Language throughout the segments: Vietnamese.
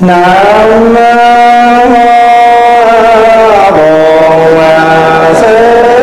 Nam mô Bổn Sư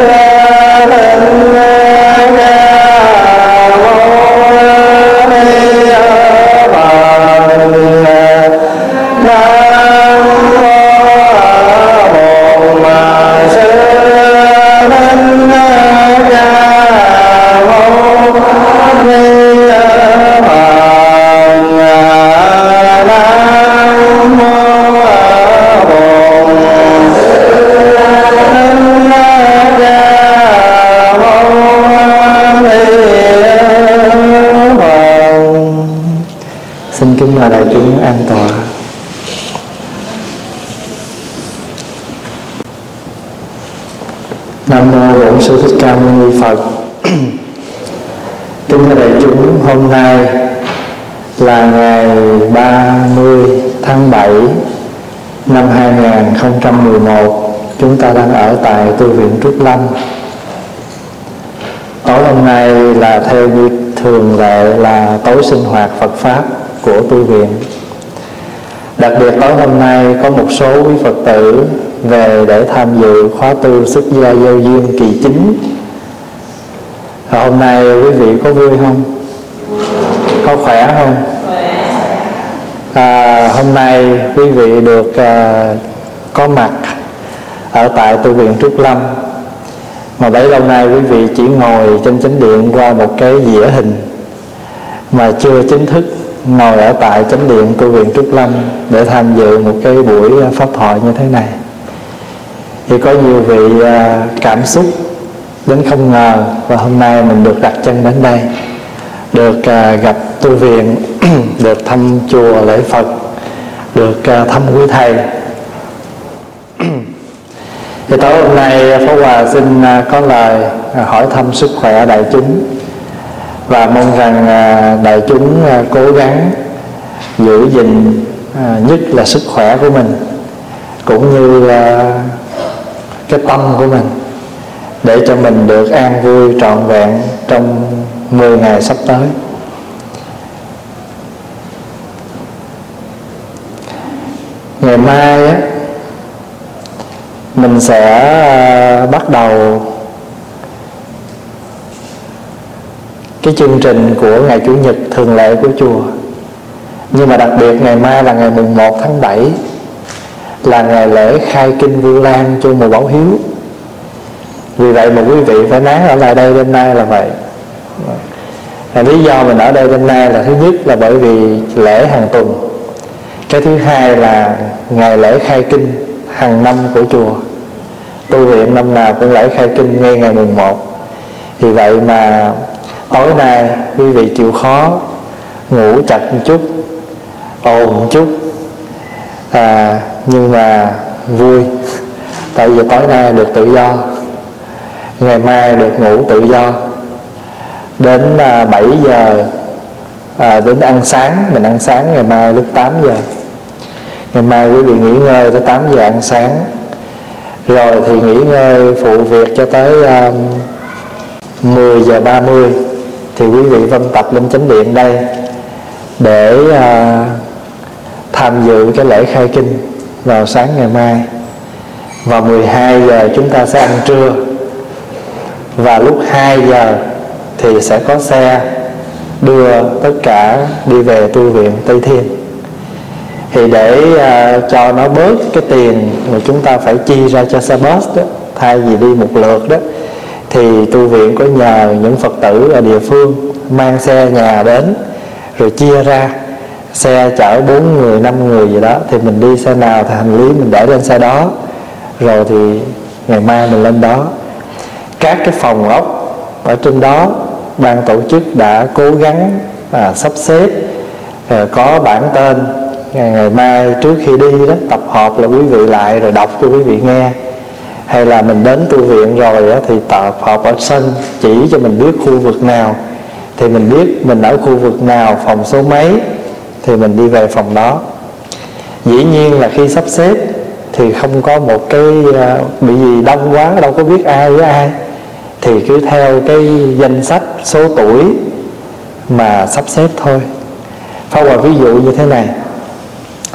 đại chúng an tọa. Nam mô Bổn Sư Thích Ca Mâu Ni Phật. Kính thưa đại chúng, hôm nay là ngày 30 tháng 7 năm 2011. Chúng ta đang ở tại tu viện Trúc Lâm. Tối hôm nay là theo như thường lệ là tối sinh hoạt Phật Pháp của tu viện. Đặc biệt tối hôm nay có một số quý Phật tử về để tham dự khóa tu xuất gia giao duyên kỳ 9. Hôm nay quý vị có vui không? Có khỏe không? Hôm nay quý vị được có mặt ở tại tu viện Trúc Lâm. Mà bấy lâu nay quý vị chỉ ngồi trên chánh điện qua một cái dĩa hình mà chưa chính thức ngồi ở tại chánh điện tu viện Trúc Lâm để tham dự một cái buổi pháp thoại như thế này. Thì có nhiều vị cảm xúc đến không ngờ, và hôm nay mình được đặt chân đến đây, được gặp tu viện, được thăm chùa lễ Phật, được thăm quý thầy. Thì tối hôm nay Pháp Hòa xin có lời hỏi thăm sức khỏe đại chúng, và mong rằng đại chúng cố gắng giữ gìn nhất là sức khỏe của mình, cũng như cái tâm của mình, để cho mình được an vui trọn vẹn trong 10 ngày sắp tới. Ngày mai á, mình sẽ bắt đầu cái chương trình của ngày Chủ nhật thường lệ của chùa. Nhưng mà đặc biệt ngày mai là ngày mùng 1 tháng 7, là ngày lễ khai kinh Vu Lan cho mùa Bảo Hiếu. Vì vậy mà quý vị phải nán ở lại đây đêm nay là vậy. Lý do mình ở đây đêm nay là thứ nhất là bởi vì lễ hàng tuần, cái thứ hai là ngày lễ khai kinh hàng năm của chùa. Tu viện năm nào cũng lễ khai kinh ngay ngày mùng 1. Vì vậy mà tối nay quý vị chịu khó ngủ chặt một chút, ồn một chút, nhưng mà vui. Tại vì tối nay được tự do, ngày mai được ngủ tự do. Đến 7 giờ đến ăn sáng, mình ăn sáng ngày mai lúc 8 giờ. Ngày mai quý vị nghỉ ngơi tới 8 giờ ăn sáng, rồi thì nghỉ ngơi phụ việc cho tới 10 giờ 30 thì quý vị vân tập lên chánh điện đây để tham dự cái lễ khai kinh vào sáng ngày mai. Vào 12 giờ chúng ta sẽ ăn trưa, và lúc 2 giờ thì sẽ có xe đưa tất cả đi về tu viện Tây Thiên. Thì để cho nó bớt cái tiền mà chúng ta phải chi ra cho xe bus đó, thay vì đi một lượt đó, thì tu viện có nhờ những Phật tử ở địa phương mang xe nhà đến, rồi chia ra xe chở 4 người, 5 người gì đó, thì mình đi xe nào thì hành lý mình để lên xe đó, rồi thì ngày mai mình lên đó. Các cái phòng ốc ở trên đó ban tổ chức đã cố gắng sắp xếp có bản tên. Ngày mai trước khi đi đó, tập hợp là quý vị lại rồi đọc cho quý vị nghe. Hay là mình đến tu viện rồi đó, thì tập hợp ở sân chỉ cho mình biết khu vực nào, thì mình biết mình ở khu vực nào, phòng số mấy, thì mình đi về phòng đó. Dĩ nhiên là khi sắp xếp thì không có một cái bị gì đông quá, đâu có biết ai với ai, thì cứ theo cái danh sách số tuổi mà sắp xếp thôi. Pháp Hòa ví dụ như thế này.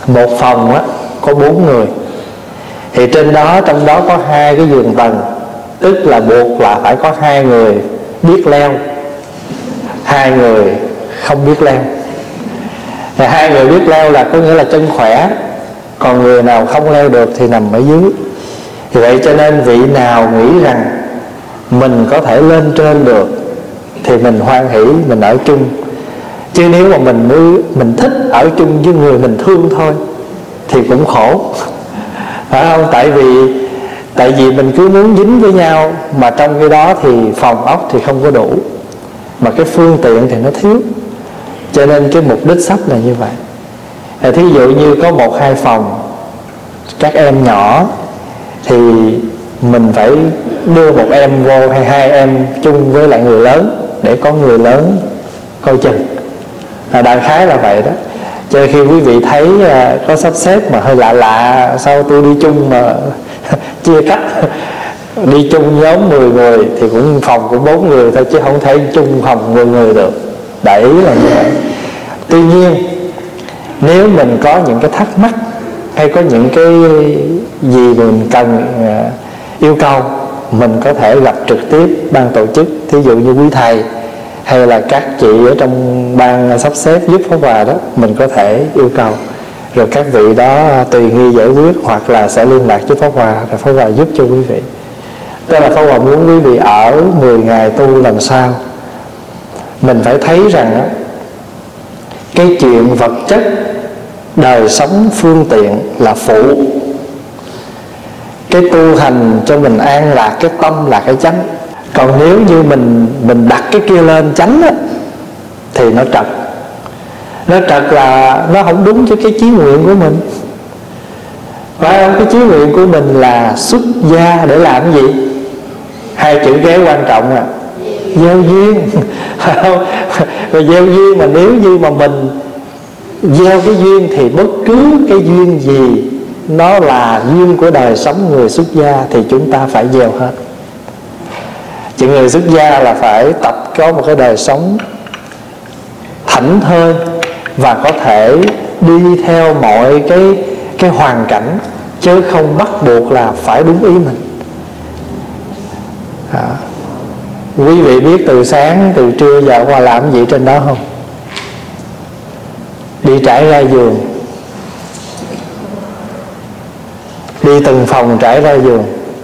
Một phòng á có 4 người, thì trên đó, trong đó có 2 cái giường tầng, tức là buộc là phải có 2 người biết leo, 2 người không biết leo. Thì 2 người biết leo là có nghĩa là chân khỏe, còn người nào không leo được thì nằm ở dưới. Vì vậy cho nên vị nào nghĩ rằng mình có thể lên trên được thì mình hoan hỷ, mình ở chung. Chứ nếu mà mình thích ở chung với người mình thương thôi thì cũng khổ, phải không? Tại vì mình cứ muốn dính với nhau, mà trong cái đó thì phòng ốc thì không có đủ, mà cái phương tiện thì nó thiếu. Cho nên cái mục đích sắp là như vậy. Thí dụ như có 1-2 phòng các em nhỏ thì mình phải đưa một em vô, hay 2 em chung với lại người lớn, để có người lớn coi chừng. Đại khái là vậy đó. Cho nên khi quý vị thấy có sắp xếp mà hơi lạ lạ, sao tôi đi chung mà chia cắt, đi chung nhóm 10 người thì cũng phòng cũng 4 người thôi, chứ không thể chung phòng 10 người được. Đại ý là như vậy. Tuy nhiên nếu mình có những cái thắc mắc, hay có những cái gì mình cần yêu cầu, mình có thể gặp trực tiếp ban tổ chức. Thí dụ như quý thầy hay là các chị ở trong ban sắp xếp giúp Pháp Hòa đó, mình có thể yêu cầu, rồi các vị đó tùy nghi giải quyết, hoặc là sẽ liên lạc với Pháp Hòa, rồi Pháp Hòa giúp cho quý vị. Tức là Pháp Hòa muốn quý vị ở 10 ngày tu lần sau, mình phải thấy rằng cái chuyện vật chất, đời sống phương tiện là phụ. Cái tu hành cho mình an lạc cái tâm là cái chánh. Còn nếu như mình đặt cái kia lên chánh á, thì nó trật. Nó trật là nó không đúng với cái chí nguyện của mình. Phải không? Cái chí nguyện của mình là xuất gia để làm cái gì? 2 chữ ghế quan trọng gieo duyên. Phải không? Và gieo duyên, mà nếu như mà mình gieo cái duyên thì bất cứ cái duyên gì nó là duyên của đời sống người xuất gia thì chúng ta phải gieo hết. Chuyện người xuất gia là phải tập có một cái đời sống thảnh thơi, và có thể đi theo mọi cái hoàn cảnh, chứ không bắt buộc là phải đúng ý mình. Quý vị biết từ sáng, từ trưa giờ qua làm gì trên đó không? Đi trải ra giường, đi từng phòng trải ra giường,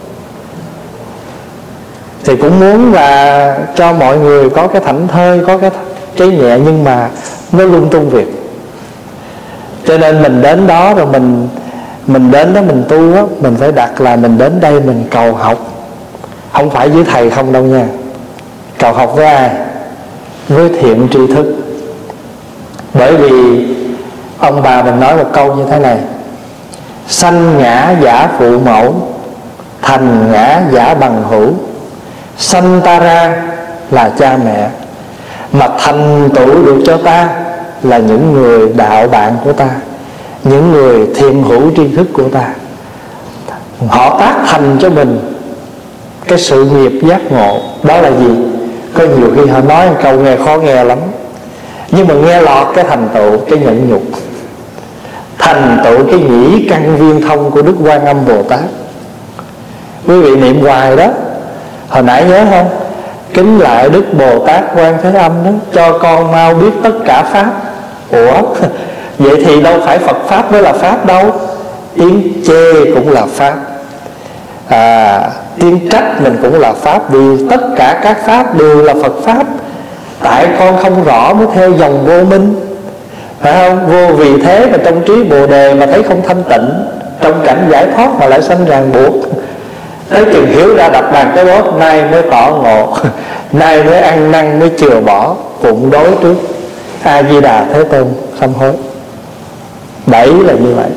thì cũng muốn là cho mọi người có cái thảnh thơi, có cái nhẹ, nhưng mà nó lung tung việc. Cho nên mình đến đó rồi mình đến đó mình tu á, mình phải đặt là mình đến đây mình cầu học, không phải với thầy không đâu nha. Cầu học với ai? Với thiện tri thức. Bởi vì ông bà mình nói một câu như thế này: sanh ngã giả phụ mẫu, thành ngã giả bằng hữu. Sanh ta ra là cha mẹ, mà thành tựu được cho ta là những người đạo bạn của ta, những người thiện hữu tri thức của ta. Họ tác thành cho mình cái sự nghiệp giác ngộ. Đó là gì? Có nhiều khi họ nói một câu nghe khó nghe lắm, nhưng mà nghe lọt cái thành tựu, cái nhẫn nhục, thành tựu cái nhĩ căn viên thông của Đức Quan Âm Bồ Tát. Quý vị niệm hoài đó. Hồi nãy nhớ không? Kính lại Đức Bồ Tát Quan Thế Âm đó, cho con mau biết tất cả Pháp. Ủa? Vậy thì đâu phải Phật Pháp mới là Pháp đâu. Tiếng chê cũng là Pháp, tiếng trách mình cũng là Pháp. Vì tất cả các Pháp đều là Phật Pháp. Tại con không rõ mới theo dòng vô minh, phải không? Vô vì thế mà trong trí Bồ Đề mà thấy không thanh tịnh, trong cảnh giải thoát mà lại sanh ràng buộc. Tới chừng hiểu ra đập bàn cái bóp, nay mới tỏ ngộ, nay mới ăn năn, mới chừa bỏ, phụng đối trước A Di Đà Thế Tôn sám hối. Đấy là như vậy.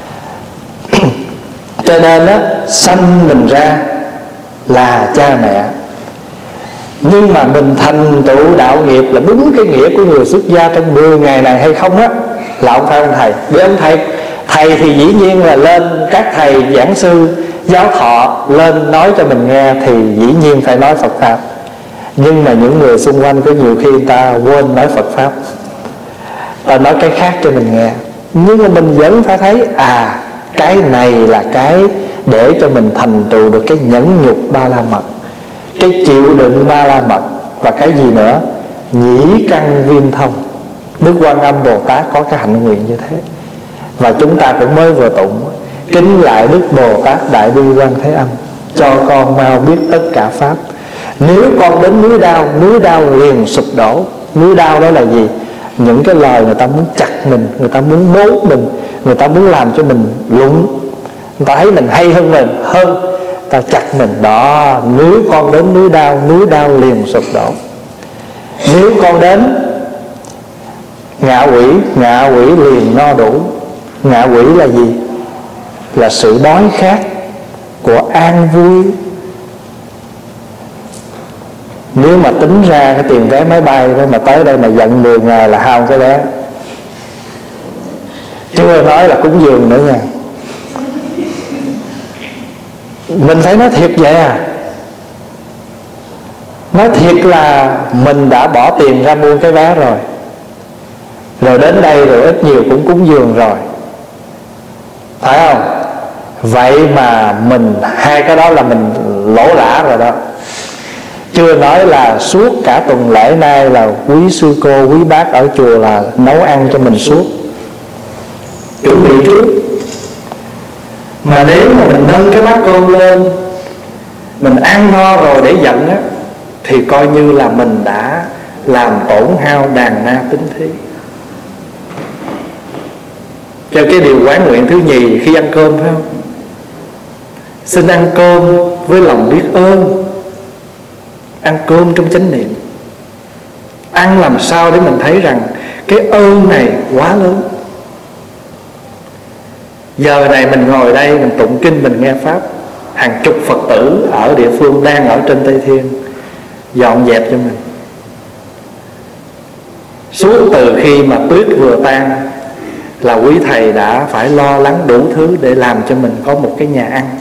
Cho nên á, sanh mình ra là cha mẹ, nhưng mà mình thành tựu đạo nghiệp là đúng cái nghĩa của người xuất gia trong 10 ngày này hay không á, là không phải ông thầy. Vì ông thầy thì dĩ nhiên là lên, các thầy giảng sư giáo thọ lên nói cho mình nghe thì dĩ nhiên phải nói Phật Pháp. Nhưng mà những người xung quanh có nhiều khi người ta quên nói Phật Pháp, ta nói cái khác cho mình nghe. Nhưng mà mình vẫn phải thấy cái này là cái để cho mình thành tựu được cái nhẫn nhục Ba La Mật, cái chịu đựng Ba La Mật, và cái gì nữa? Nhĩ căn viên thông. Đức Quan Âm Bồ Tát có cái hạnh nguyện như thế. Và chúng ta cũng mới vừa tụng: kính lại Đức Bồ Tát Đại Bi Quan Thế Âm, cho con mau biết tất cả pháp. Nếu con đến núi đao liền sụp đổ. Núi đao đó là gì? Những cái lời người ta muốn chặt mình, người ta muốn đốt mình, người ta muốn làm cho mình lụng, người ta thấy mình hay hơn mình hơn, ta chặt mình đó. Nếu con đến núi đao liền sụp đổ. Nếu con đến ngạ quỷ liền no đủ. Ngạ quỷ là gì? Là sự đói khát của an vui. Nếu mà tính ra cái tiền vé máy bay đó, mà tới đây mà giận 10 ngày là hao cái vé. Chưa nói là cúng dường nữa nha. Mình phải nói thiệt vậy nói thiệt là mình đã bỏ tiền ra mua cái vé rồi, rồi đến đây rồi ít nhiều cũng cúng dường rồi, phải không? Vậy mà mình hai cái đó là mình lỗ lã rồi đó. Chưa nói là suốt cả tuần lễ nay là quý sư cô, quý bác ở chùa là nấu ăn cho mình suốt, chuẩn bị trước. Mà nếu mà mình nâng cái bát cơm lên, mình ăn no rồi để giận á, thì coi như là mình đã làm tổn hao đàn na tính thí. Cho cái điều quán nguyện thứ nhì khi ăn cơm, phải không? Xin ăn cơm với lòng biết ơn, ăn cơm trong chánh niệm. Ăn làm sao để mình thấy rằng cái ơn này quá lớn. Giờ này mình ngồi đây, mình tụng kinh, mình nghe pháp, hàng chục Phật tử ở địa phương đang ở trên Tây Thiên dọn dẹp cho mình. Suốt từ khi mà tuyết vừa tan là quý thầy đã phải lo lắng đủ thứ để làm cho mình có một cái nhà ăn.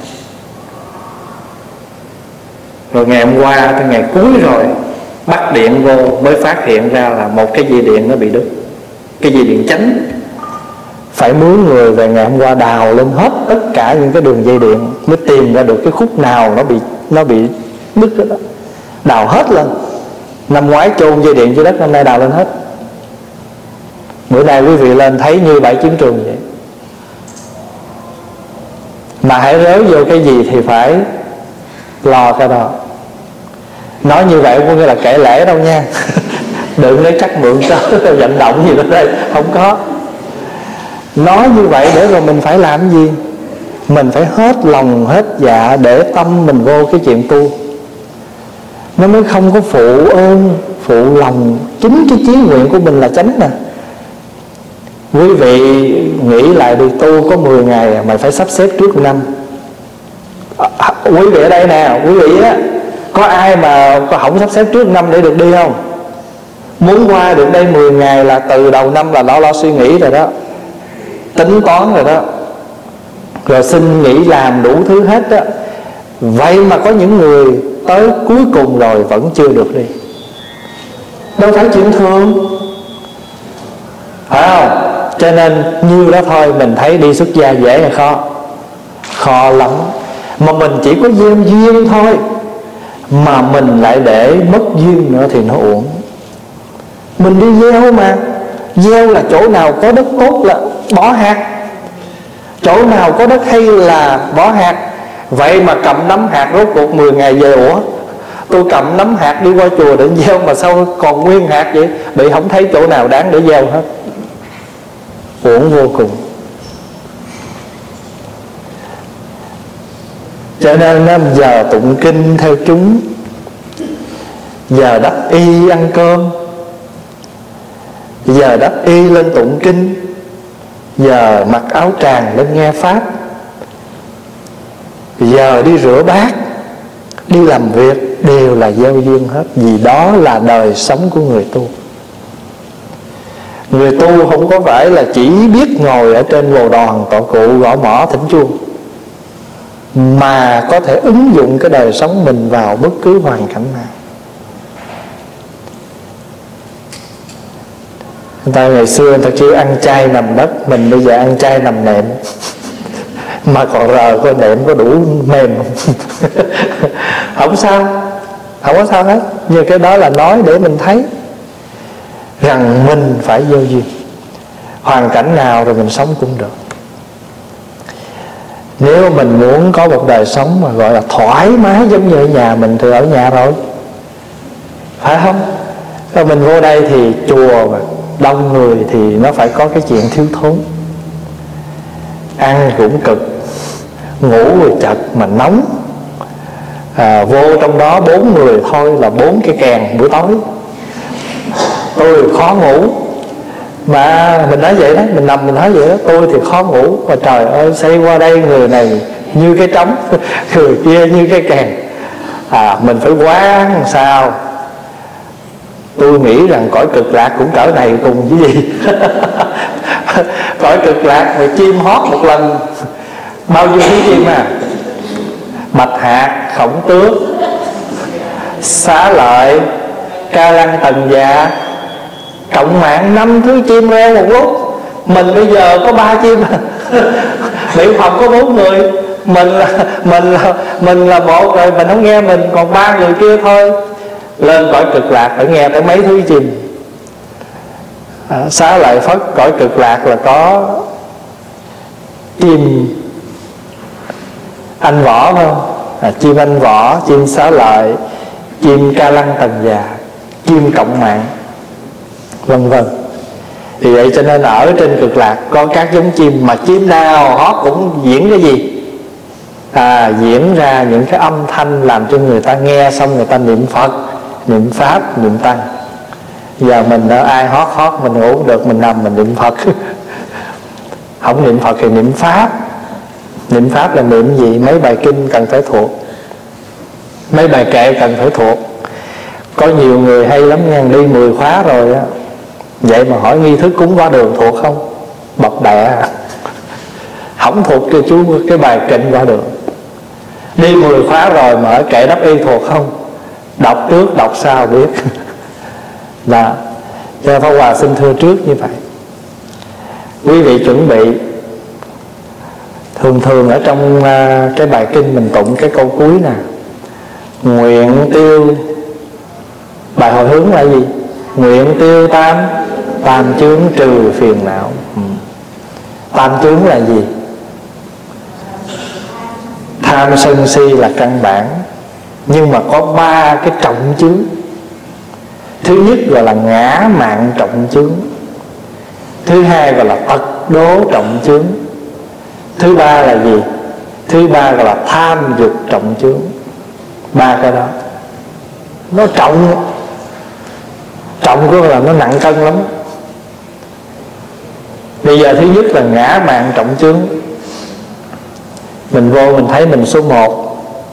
Rồi ngày hôm qua, tới ngày cuối rồi, bắt điện vô mới phát hiện ra là một cái dây điện nó bị đứt, cái dây điện chánh. Phải mướn người về ngày hôm qua đào lên hết tất cả những cái đường dây điện mới tìm ra được cái khúc nào nó bị đứt đó. Đào hết lên. Năm ngoái chôn dây điện dưới đất, năm nay đào lên hết. Bữa nay quý vị lên thấy như bãi chiến trường vậy. Mà hãy rớ vô cái gì thì phải lo cái đó. Nói như vậy không nghĩa là kể lễ đâu nha. Đừng lấy trắc mượn cho vận động gì đó đây, không có. Nói như vậy để rồi mình phải làm gì? Mình phải hết lòng hết dạ để tâm mình vô cái chuyện tu, nó mới không có phụ ơn phụ lòng. Chính cái chí nguyện của mình là chánh nè. Quý vị nghĩ lại đi, tu có 10 ngày mà phải sắp xếp trước năm. Quý vị ở đây nè, quý vị á, có ai mà không sắp xếp trước năm để được đi không? Muốn qua được đây 10 ngày là từ đầu năm là lo suy nghĩ rồi đó, tính toán rồi đó, rồi xin nghỉ làm đủ thứ hết đó. Vậy mà có những người tới cuối cùng rồi vẫn chưa được đi. Đâu phải chuyện thường, phải không? Cho nên như đó thôi, mình thấy đi xuất gia dễ hay khó? Khó lắm. Mà mình chỉ có gieo duyên thôi, mà mình lại để mất duyên nữa thì nó uổng. Mình đi gieo mà. Gieo là chỗ nào có đất tốt là bỏ hạt, chỗ nào có đất hay là bỏ hạt. Vậy mà cầm nắm hạt rốt cuộc 10 ngày về, ủa tôi cầm nắm hạt đi qua chùa để gieo mà sao còn nguyên hạt vậy? Bị không thấy chỗ nào đáng để gieo hết. Uổng vô cùng. Cho nên giờ tụng kinh theo chúng, giờ đắp y ăn cơm, giờ đắp y lên tụng kinh, giờ mặc áo tràng lên nghe pháp, giờ đi rửa bát, đi làm việc, đều là gieo duyên hết. Vì đó là đời sống của người tu. Người tu không có phải là chỉ biết ngồi ở trên bồ đoàn tọa cụ gõ mõ thỉnh chuông, mà có thể ứng dụng cái đời sống mình vào bất cứ hoàn cảnh nào. Người ta ngày xưa người ta kêu ăn chay nằm đất, mình bây giờ ăn chay nằm nệm. Mà còn rờ coi nệm có đủ mềm không? Không sao, không có sao hết. Nhưng cái đó là nói để mình thấy rằng mình phải vô duyên. Hoàn cảnh nào rồi mình sống cũng được. Nếu mình muốn có một đời sống mà gọi là thoải mái giống như ở nhà mình thì ở nhà rồi, phải không? Rồi mình vô đây thì chùa mà đông người thì nó phải có cái chuyện thiếu thốn. Ăn cũng cực, ngủ rồi chật mà nóng. Vô trong đó 4 người thôi là 4 cái kèn buổi tối. Tôi khó ngủ. Mà mình nói vậy đó, mình nằm mình nói vậy đó, tôi thì khó ngủ. Mà trời ơi, xây qua đây người này như cái trống, người kia như cái kèn. Mình phải quán sao. Tôi nghĩ rằng cõi cực lạc cũng cỡ này cùng với gì. Cõi cực lạc mà chim hót một lần bao nhiêu thứ chim bạch hạc, khổng tước, xá lợi, ca lăng tần dạ, cộng mạng 5 thứ chim reo một lúc. Mình bây giờ có 3 chim. Niệm Phật có 4 người, mình là một rồi, mình không nghe mình, còn 3 người kia thôi. Lên cõi cực lạc phải nghe tới mấy thứ chim. Xá lợi Phất cõi cực lạc là có chim anh võ không? Chim anh võ, chim xá lợi, chim ca lăng tần già, chim cộng mạng, vân vân. Vì vậy cho nên ở trên cực lạc có các giống chim, mà chim nào hót cũng diễn cái gì? Diễn ra những cái âm thanh làm cho người ta nghe xong người ta niệm Phật, niệm Pháp, niệm Tăng. Giờ mình ai hót mình ngủ được, mình nằm mình niệm Phật. Không niệm Phật thì niệm Pháp. Niệm Pháp là niệm gì? Mấy bài kinh cần phải thuộc, mấy bài kệ cần phải thuộc. Có nhiều người hay lắm nha, đi 10 khóa rồi á, vậy mà hỏi nghi thức cúng qua đường thuộc không? Bập bẹ. Không thuộc cho chú cái bài kệnh qua đường. Đi 10 khóa rồi mà ở kệ đắp y thuộc không? Đọc trước đọc sau biết. Đó. Cho nên Pháp Hòa xin thưa trước như vậy. Quý vị chuẩn bị. Thường ở trong cái bài kinh mình tụng cái câu cuối nè: nguyện tiêu. Bài hồi hướng là gì? Nguyện tiêu tam chướng trừ phiền não. Tam chướng là gì? Tham sân si là căn bản, nhưng mà có 3 cái trọng chướng. Thứ nhất gọi là ngã mạn trọng chướng, thứ hai gọi là tật đố trọng chướng, thứ ba là gì? Thứ ba gọi là tham dục trọng chướng. 3 cái đó nó trọng có là nó nặng cân lắm. Bây giờ thứ nhất là ngã mạn trọng chướng. Mình vô mình thấy mình số 1,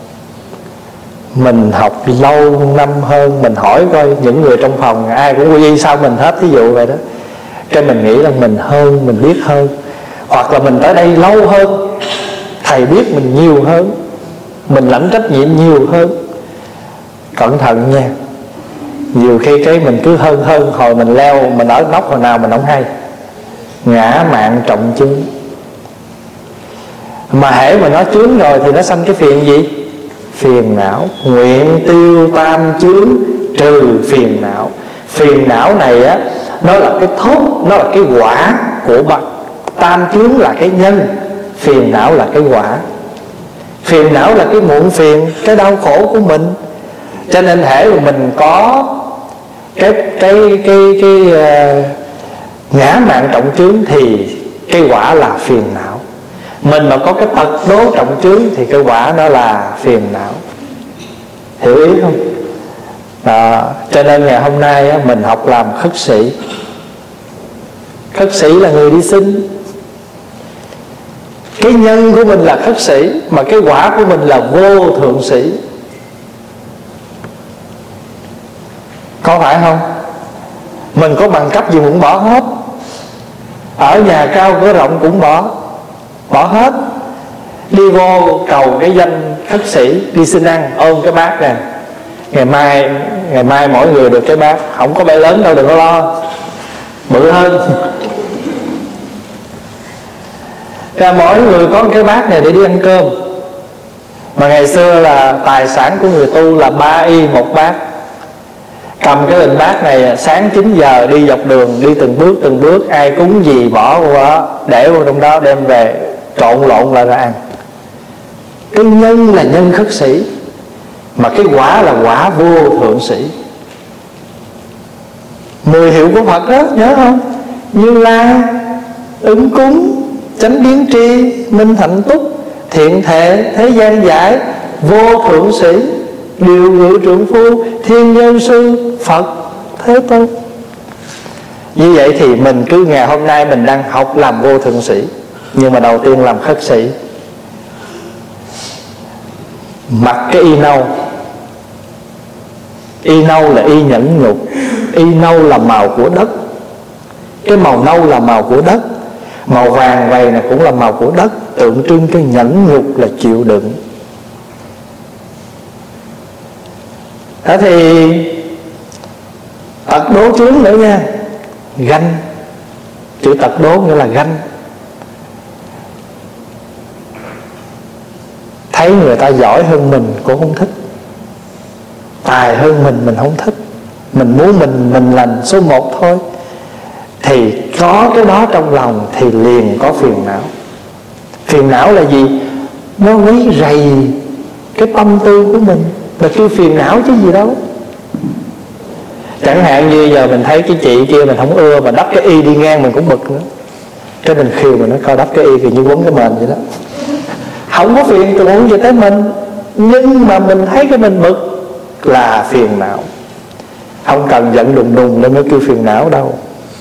mình học lâu năm hơn, mình hỏi coi những người trong phòng ai cũng quy y sau mình hết, thí dụ vậy đó. Cái mình nghĩ là mình hơn, mình biết hơn. Hoặc là mình tới đây lâu hơn, thầy biết mình nhiều hơn, mình lãnh trách nhiệm nhiều hơn. Cẩn thận nha. Nhiều khi cái mình cứ hơn hồi mình leo, mình ở nóc hồi nào mình không hay. Ngã mạn trọng chướng. Mà hễ mà nó chướng rồi thì nó sanh cái phiền gì? Phiền não. Nguyện tiêu tam chướng trừ phiền não. Phiền não này á, nó là cái thốt, nó là cái quả của bậc. Tam chướng là cái nhân, phiền não là cái quả. Phiền não là cái muộn phiền, cái đau khổ của mình. Cho nên hễ mà mình có cái ngã mạn trọng chướng thì cái quả là phiền não. Mình mà có cái tật đố trọng chướng thì cái quả nó là phiền não. Hiểu ý không? Đó. Cho nên ngày hôm nay á, mình học làm khất sĩ. Khất sĩ là người đi xin. Cái nhân của mình là khất sĩ, mà cái quả của mình là vô thượng sĩ. Có phải không? Mình có bằng cấp gì cũng bỏ hết. Ở nhà cao cửa rộng cũng bỏ hết. Đi vô cầu cái danh khất sĩ, đi xin ăn, ôm cái bát nè. Ngày mai mỗi người được cái bát. Không có bể lớn đâu, đừng có lo. bự hơn. Ra mỗi người có cái bát này để đi ăn cơm. Mà ngày xưa là tài sản của người tu là 3 y một bát. Cầm cái bình bát này sáng 9 giờ đi dọc đường, đi từng bước, ai cúng gì bỏ vô đó, để vô trong đó đem về trộn lộn lại ra ăn. Cái nhân là nhân khất sĩ, mà cái quả là quả vô thượng sĩ. 10 hiệu của Phật đó, nhớ không? Như Lai, ứng cúng, chánh biến tri, minh hạnh túc, thiện thệ, thế gian giải, vô thượng sĩ, điều ngự trượng phu, thiên nhân sư, Phật Thế Tôn. Như vậy thì mình cứ ngày hôm nay mình đang học làm vô thượng sĩ, nhưng mà đầu tiên làm khất sĩ. Mặc cái y nâu. Y nâu là y nhẫn nhục. Y nâu là màu của đất. Cái màu nâu là màu của đất. Màu vàng vầy này cũng là màu của đất, tượng trưng cái nhẫn nhục là chịu đựng. Thế thì tật đố chướng nữa nha. Ganh. Chữ tật đố nghĩa là ganh. Thấy người ta giỏi hơn mình cũng không thích, tài hơn mình không thích. Mình muốn mình là số 1 thôi. Thì có cái đó trong lòng thì liền có phiền não. Phiền não là gì? Nó quấy rầy cái tâm tư của mình, là kêu phiền não chứ gì đâu. Chẳng hạn như giờ mình thấy cái chị kia mình không ưa, mà đắp cái y đi ngang mình cũng bực nữa. Cái mình khiều mình nói coi đắp cái y thì như quấn cái mền vậy đó. Không có phiền tụi gì tới mình, nhưng mà mình thấy cái mình bực là phiền não. Không cần giận đùng đùng lên mới kêu phiền não đâu.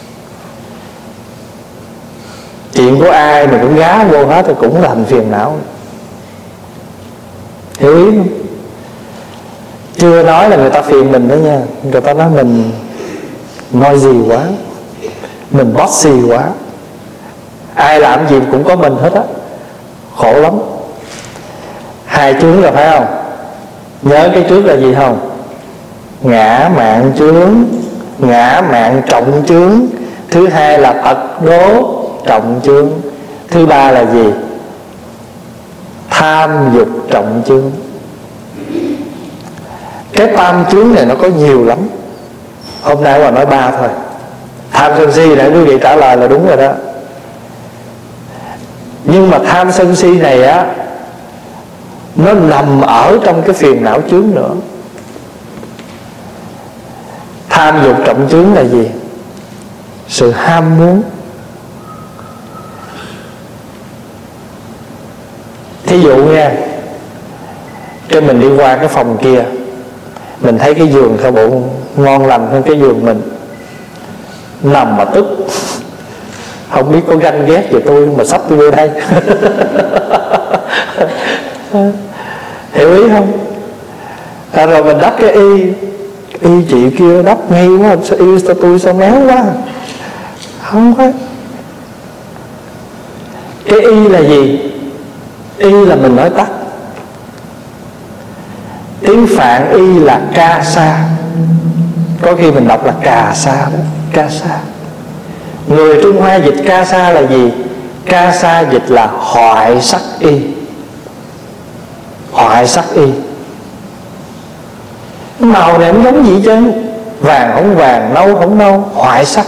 Chuyện của ai mình cũng gá vô hết thì cũng là thành phiền não. Hiểu ý không? Chưa nói là người ta phiền mình đó nha. Người ta nói mình nói gì quá, mình bossy quá, ai làm gì cũng có mình hết á. Khổ lắm. 2 chướng rồi phải không? Nhớ cái trước là gì không? Ngã mạn chướng, ngã mạn trọng chướng. Thứ hai là tật đố trọng chướng. Thứ ba là gì? Tham dục trọng chướng. Cái tam chướng này nó có nhiều lắm. Hôm nay Hòa nói 3 thôi. Tham sân si để quý vị trả lời là đúng rồi đó. Nhưng mà tham sân si này á, nó nằm ở trong cái phiền não chướng nữa. Tham dục trọng chướng là gì? Sự ham muốn. Thí dụ nha, cái mình đi qua cái phòng kia, mình thấy cái giường sao bộ ngon lành hơn cái giường mình, nằm mà tức. Không biết có ganh ghét về tôi mà sắp tôi vô đây. Hiểu ý không? Rồi mình đắp cái y chị kia đắp ngay quá, sao y sao tôi sao méo quá. Không phải. Cái y là gì? Y là mình nói tắt. Tiếng Phạn y là ca sa. Có khi mình đọc là cà sa đó. Ca sa. Người Trung Hoa dịch ca sa là gì? Ca sa dịch là hoại sắc y. Hoại sắc y. Màu này không giống gì chứ. Vàng không vàng, nâu không nâu, hoại sắc.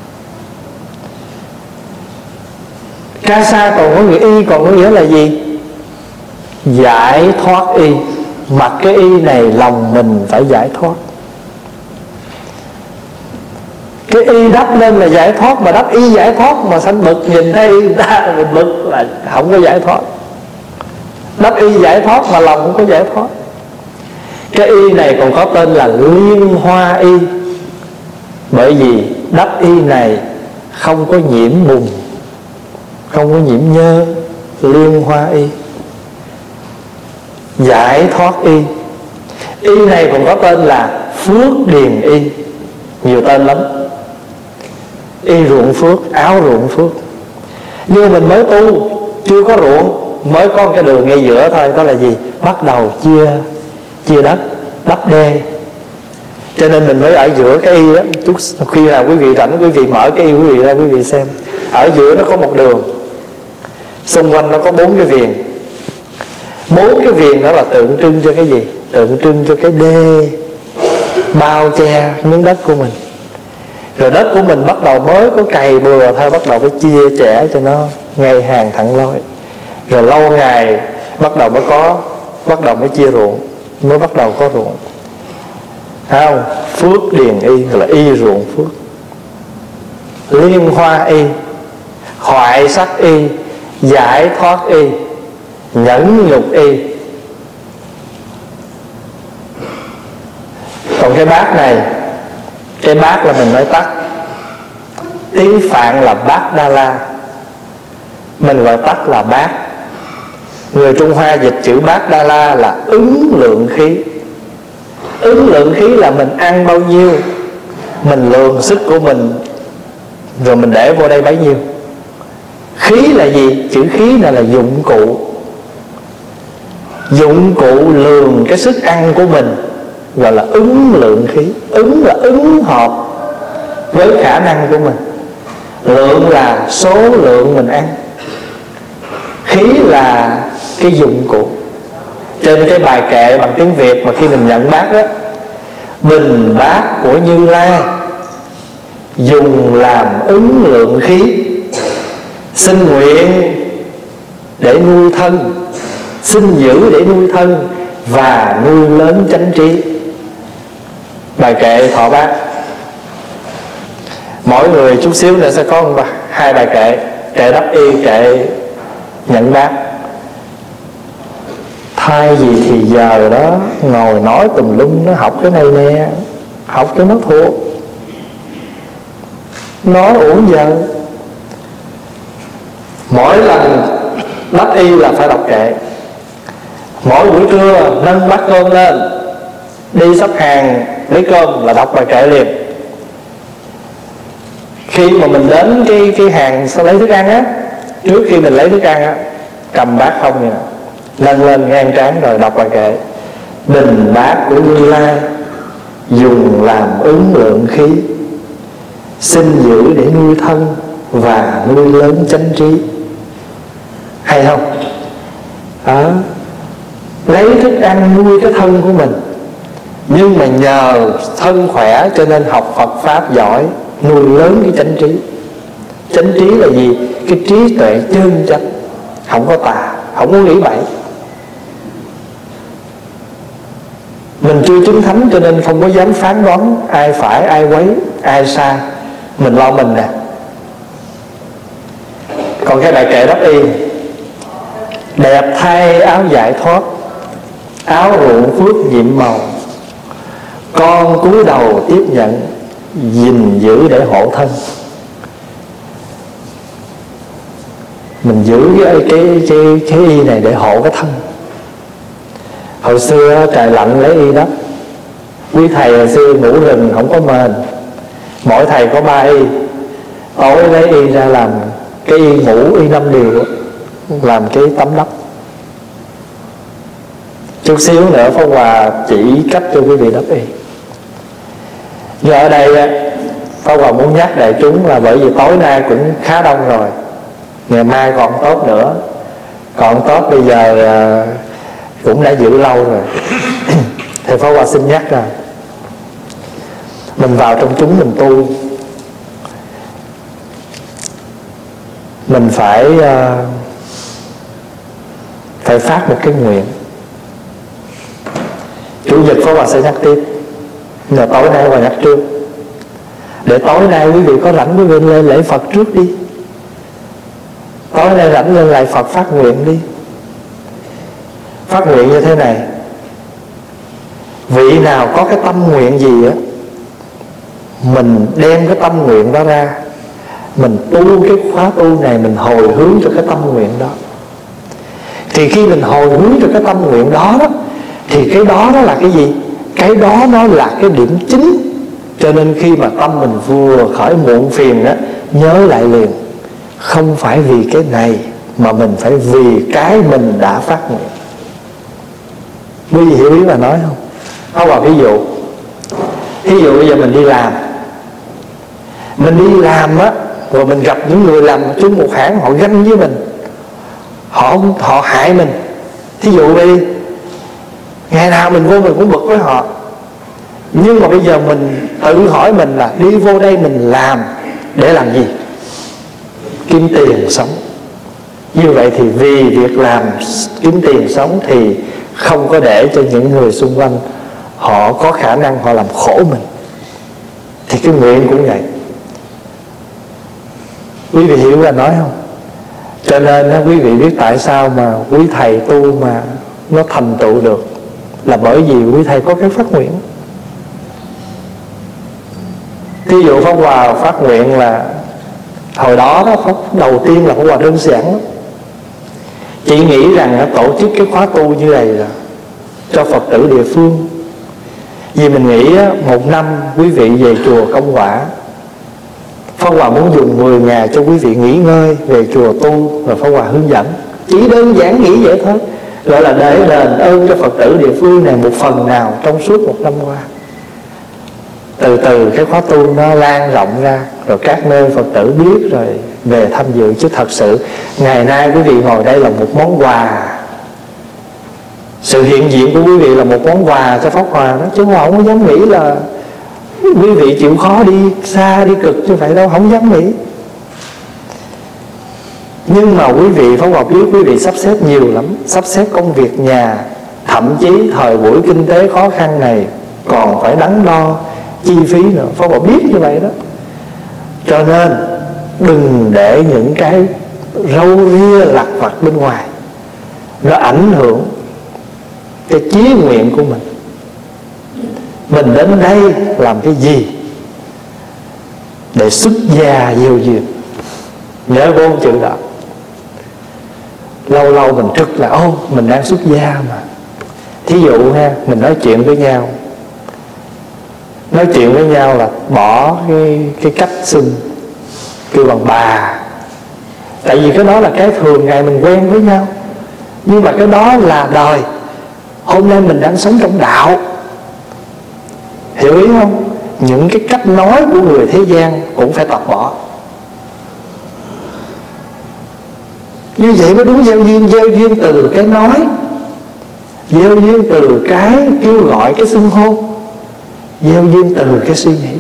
Ca sa còn có nghĩa y, còn có nghĩa là gì? Giải thoát y. Mặc cái y này lòng mình phải giải thoát. Cái y đắp lên là giải thoát, mà đắp y giải thoát mà sanh bực, nhìn thấy y ta mình bực là không có giải thoát. Đắp y giải thoát mà lòng không có giải thoát. Cái y này còn có tên là liên hoa y. Bởi vì đắp y này không có nhiễm bùn, không có nhiễm nhơ. Liên hoa y. Giải thoát y. Y này còn có tên là phước điền y. Nhiều tên lắm. Y ruộng phước, áo ruộng phước. Nhưng mình mới tu, chưa có ruộng, mới có cái đường ngay giữa thôi. Đó là gì? Bắt đầu chia đất, đắp đê. Cho nên mình mới ở giữa cái y đó. Chút khi nào quý vị rảnh, quý vị mở cái y quý vị ra, quý vị xem. Ở giữa nó có một đường, xung quanh nó có 4 cái viền. 4 cái viền đó là tượng trưng cho cái gì? Tượng trưng cho cái đê bao che miếng đất của mình. Rồi đất của mình bắt đầu mới có cày bừa thôi, bắt đầu phải chia chẻ cho nó ngay hàng thẳng lối. Rồi lâu ngày bắt đầu mới chia ruộng, mới bắt đầu có ruộng. Thấy không? Phước điền y là y ruộng phước. Liên hoa y, hoại sắc y, giải thoát y, nhẫn nhục y. Còn cái bát này, cái bát là mình nói tắt, tiếng Phạn là bát Đa La, mình gọi tắt là bát. Người Trung Hoa dịch chữ bát Đa La là ứng lượng khí. Ứng lượng khí là mình ăn bao nhiêu, mình lường sức của mình, rồi mình để vô đây bấy nhiêu. Khí là gì? Chữ khí này là dụng cụ. Dụng cụ lường cái sức ăn của mình gọi là ứng lượng khí. Ứng là ứng hợp với khả năng của mình. Lượng là số lượng mình ăn. Khí là cái dụng cụ. Trên cái bài kệ bằng tiếng Việt mà khi mình nhận bát đó, bình bát của Như Lai dùng làm ứng lượng khí, xin nguyện để nuôi thân, xin giữ để nuôi thân và nuôi lớn chánh trí. Bài kệ thọ bát. Mỗi người chút xíu nữa sẽ có 2 bài kệ: kệ đắp y, kệ nhận bát. Thay vì thì giờ đó ngồi nói tùm lum, nó học cái này nè, học cho nó thuộc, nói uổng giờ. Mỗi lần đắp y là phải đọc kệ. Mỗi buổi trưa nâng bát cơm lên, đi sắp hàng lấy cơm là đọc bài kệ liền. Khi mà mình đến cái hàng sau lấy thức ăn á, trước khi mình lấy thức ăn á, cầm bát không vậy nè, nâng lên ngang trán rồi đọc bài kệ: bình bát của Như Lai dùng làm ứng lượng khí, xin giữ để nuôi thân và nuôi lớn chánh trí. Hay không? Lấy thức ăn nuôi cái thân của mình, nhưng mà nhờ thân khỏe cho nên học Phật Pháp giỏi, nuôi lớn cái chánh trí. Chánh trí là gì? Cái trí tuệ chân chánh, không có tà, không có nghĩ bậy. Mình chưa chứng thánh cho nên không có dám phán đoán ai phải, ai quấy, ai sai. Mình lo mình nè. Còn cái bài kệ đắp y: đẹp thay áo giải thoát, áo ruộng phước nhiệm màu, con cúi đầu tiếp nhận, gìn giữ để hộ thân. Mình giữ cái y này để hộ cái thân. Hồi xưa trời lạnh lấy y đó. Quý thầy hồi xưa ngủ rừng không có mền, mỗi thầy có 3 y. Tối lấy y ra làm cái y ngủ, y 5 điều, làm cái tấm đắp. Chút xíu nữa Pháp Hòa chỉ cách cho quý vị đắp y. Giờ ở đây Pháp Hòa muốn nhắc đại chúng là bởi vì tối nay cũng khá đông rồi, ngày mai còn tốt nữa. Còn tốt bây giờ cũng đã giữ lâu rồi. Thì Pháp Hòa xin nhắc là mình vào trong chúng mình tu, mình phải phát một cái nguyện. Chủ nhật Pháp Hòa sẽ nhắc tiếp, nhưng mà tối nay Hòa nhắc trước, để tối nay quý vị có rảnh quý vị lên lễ Phật trước đi. Tối nay rảnh lên lại Phật phát nguyện đi. Phát nguyện như thế này: vị nào có cái tâm nguyện gì á, mình đem cái tâm nguyện đó ra, mình tu cái khóa tu này, mình hồi hướng cho cái tâm nguyện đó. Thì khi mình hồi hướng cho cái tâm nguyện đó đó, thì cái đó là cái gì? Cái đó nó là cái điểm chính. Cho nên khi mà tâm mình vừa khởi muộn phiền đó, nhớ lại liền, không phải vì cái này mà mình phải vì cái mình đã phát nguyện. Quý vị hiểu ý mà nói không? Không vào ví dụ, Thí dụ bây giờ mình đi làm, á, rồi mình gặp những người làm chung một hãng, họ ganh với mình, họ hại mình. Thí dụ đi, ngày nào mình vô mình cũng bực với họ. Nhưng mà bây giờ mình tự hỏi mình là đi vô đây mình làm để làm gì? Kiếm tiền sống. Như vậy thì vì việc làm kiếm tiền sống thì không có để cho những người xung quanh họ có khả năng họ làm khổ mình. Thì cái nguyện cũng vậy. Quý vị hiểu là nói không? Cho nên quý vị biết tại sao mà quý thầy tu mà nó thành tựu được, là bởi vì quý thầy có cái phát nguyện. Thí dụ Pháp Hòa phát nguyện là hồi đó đầu tiên là Pháp Hòa đơn giản lắm. Chị nghĩ rằng tổ chức cái khóa tu như này là cho Phật tử địa phương. Vì mình nghĩ một năm quý vị về chùa Công Quả, Pháp Hòa muốn dùng 10 ngày cho quý vị nghỉ ngơi, về chùa tu, rồi Pháp Hòa hướng dẫn. Chỉ đơn giản nghĩ vậy thôi, gọi là để đền ơn cho Phật tử địa phương này một phần nào trong suốt một năm qua. Từ từ cái khóa tu nó lan rộng ra, rồi các nơi Phật tử biết rồi về tham dự. Chứ thật sự ngày nay quý vị ngồi đây là một món quà. Sự hiện diện của quý vị là một món quà cho Pháp Hòa đó. Chứ không có dám nghĩ là quý vị chịu khó đi xa đi cực như vậy đâu, không dám nghĩ. Nhưng mà quý vị Pháp Hòa biết quý vị sắp xếp nhiều lắm, sắp xếp công việc nhà, thậm chí thời buổi kinh tế khó khăn này còn phải đắn đo chi phí nữa. Pháp Hòa biết như vậy đó. Cho nên đừng để những cái râu ria lặt vặt bên ngoài nó ảnh hưởng cái chí nguyện của mình. Mình đến đây làm cái gì? Để xuất gia gieo duyên. Nhớ 4 chữ đó. Lâu lâu mình trực là mình đang xuất gia mà. Thí dụ ha, mình nói chuyện với nhau, là bỏ cái cách xưng kêu bằng bà. Tại vì cái đó là cái thường ngày mình quen với nhau. Nhưng mà cái đó là đời. Hôm nay mình đang sống trong đạo, hiểu ý không? Những cái cách nói của người thế gian cũng phải tập bỏ. Như vậy mới đúng gieo duyên. Gieo duyên từ cái nói, gieo duyên từ cái kêu gọi, cái xưng hô, gieo duyên từ cái suy nghĩ.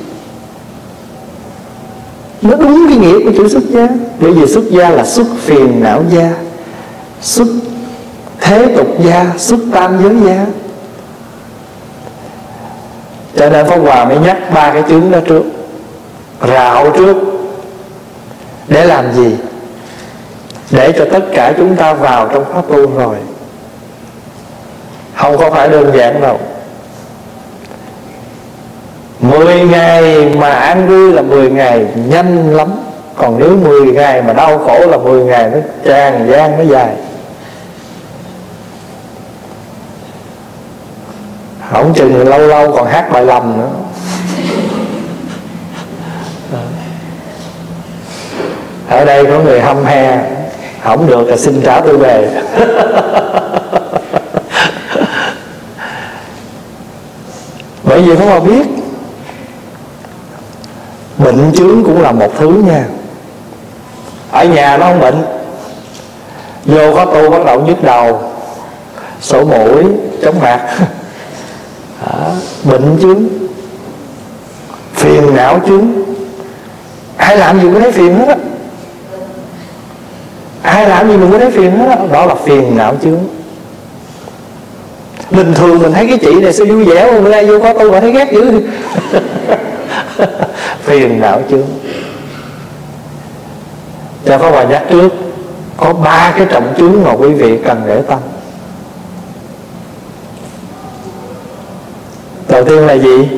Nó đúng cái nghĩa của chữ xuất gia. Bởi vì xuất gia là xuất phiền não gia, xuất thế tục gia, xuất tam giới gia. Cho nên Pháp Hòa mới nhắc 3 cái chướng đó trước. Rạo trước. Để làm gì? Để cho tất cả chúng ta vào trong pháp tu rồi. Không có phải đơn giản đâu. 10 ngày mà an vui là 10 ngày nhanh lắm. Còn nếu 10 ngày mà đau khổ là 10 ngày nó tràn gian, nó dài. Không chừng lâu lâu còn hát bài lầm nữa. Ở đây có người hâm he, không được là xin trả tôi về. Bởi vì không có biết bệnh chướng cũng là một thứ nha. Ở nhà nó không bệnh, vô có tu bắt đầu nhức đầu, sổ mũi, chóng mặt. Bệnh chướng, phiền não chướng. Ai làm gì cũng thấy phiền hết á. Ai làm gì mình cũng thấy phiền hết á. Đó là phiền não chướng. Bình thường mình thấy cái chị này sao vui vẻ, mà bữa nay vô có tu mà thấy ghét dữ. Phiền não chướng. Cho Pháp Hòa nhắc trước, có 3 cái trọng chướng mà quý vị cần để tâm. Đầu tiên là gì?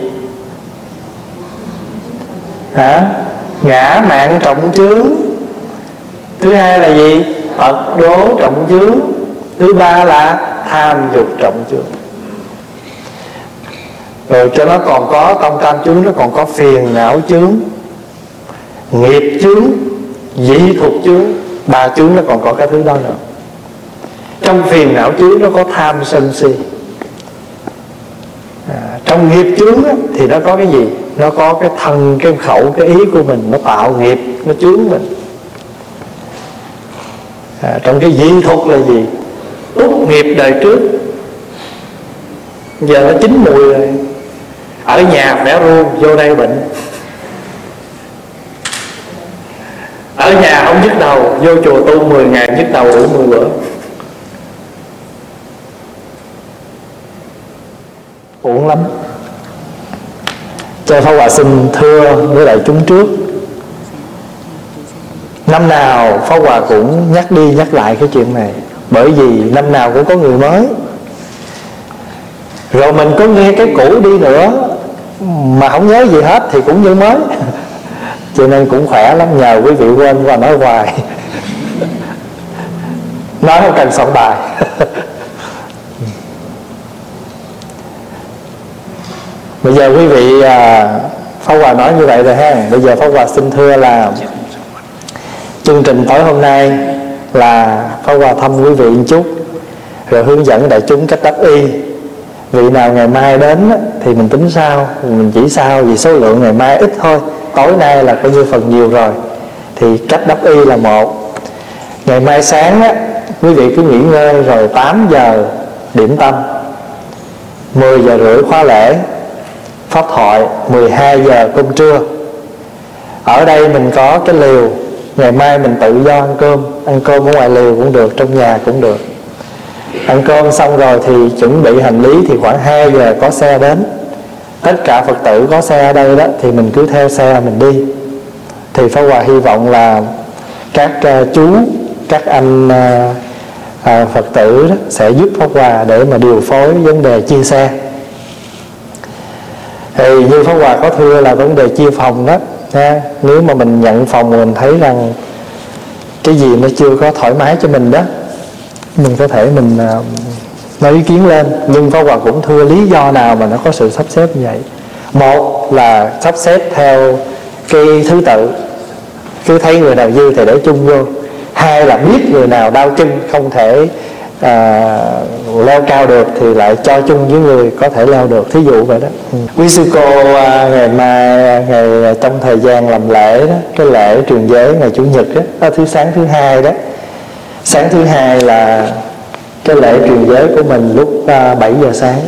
Ngã mạn trọng chướng. Thứ hai là gì? Ật đố trọng chướng. Thứ ba là tham dục trọng chướng. Rồi cho nó còn có trong tam chướng, nó còn có phiền não chướng, nghiệp chướng, dị thuộc chướng. 3 chướng nó còn có cái thứ đó nữa. Trong phiền não chướng nó có tham sân si. Trong nghiệp chướng á, thì nó có cái gì? Nó có cái thân, cái khẩu, cái ý của mình, nó tạo nghiệp, nó chướng mình. Trong cái di thuật là gì? Út nghiệp đời trước, giờ nó chín mùi rồi. Ở nhà khỏe ru, vô đây bệnh. Ở nhà không nhức đầu, vô chùa tu 10 ngày nhức đầu đủ 10 bữa. Uổng lắm. Cho Pháp Hòa xin thưa với đại chúng trước, năm nào Pháp Hòa cũng nhắc đi nhắc lại cái chuyện này, bởi vì năm nào cũng có người mới. Rồi mình có nghe cái cũ đi nữa mà không nhớ gì hết thì cũng như mới. Cho nên cũng khỏe lắm, nhờ quý vị quên qua nói hoài. Nói không cần soạn bài. Bây giờ quý vị Pháp Hòa nói như vậy rồi ha. Bây giờ Pháp Hòa xin thưa là chương trình tối hôm nay là Pháp Hòa thăm quý vị một chút, rồi hướng dẫn đại chúng cách đắp y. Vị nào ngày mai đến thì mình tính sao, mình chỉ sao vì số lượng ngày mai ít thôi. Tối nay là coi như phần nhiều rồi. Thì cách đắp y là một. Ngày mai sáng quý vị cứ nghỉ ngơi, rồi 8 giờ điểm tâm, 10 giờ rưỡi khóa lễ pháp thoại, 12 giờ cơm trưa. Ở đây mình có cái liều. Ngày mai mình tự do ăn cơm ở ngoài liều cũng được, trong nhà cũng được. Ăn cơm xong rồi thì chuẩn bị hành lý, thì khoảng 2 giờ có xe đến. Tất cả Phật tử có xe ở đây đó thì mình cứ theo xe mình đi. Thì Pháp Hòa hy vọng là các chú, các anh Phật tử đó sẽ giúp Pháp Hòa để mà điều phối vấn đề chia xe. Thì như Pháp Hòa có thưa là vấn đề chia phòng đó ha. Nếu mà mình nhận phòng mình thấy rằng cái gì nó chưa có thoải mái cho mình đó, mình có thể mình nói ý kiến lên. Nhưng Pháp Hòa cũng thưa lý do nào mà nó có sự sắp xếp như vậy. Một là sắp xếp theo cái thứ tự, cứ thấy người nào dư thì để chung vô. Hai là biết người nào đau chân không thể leo cao được thì lại cho chung với người có thể leo được, thí dụ vậy đó. Quý sư cô ngày mai, ngày trong thời gian làm lễ đó, cái lễ truyền giới ngày chủ nhật đó, sáng thứ hai đó, sáng thứ hai là cái lễ truyền giới của mình lúc 7 giờ sáng.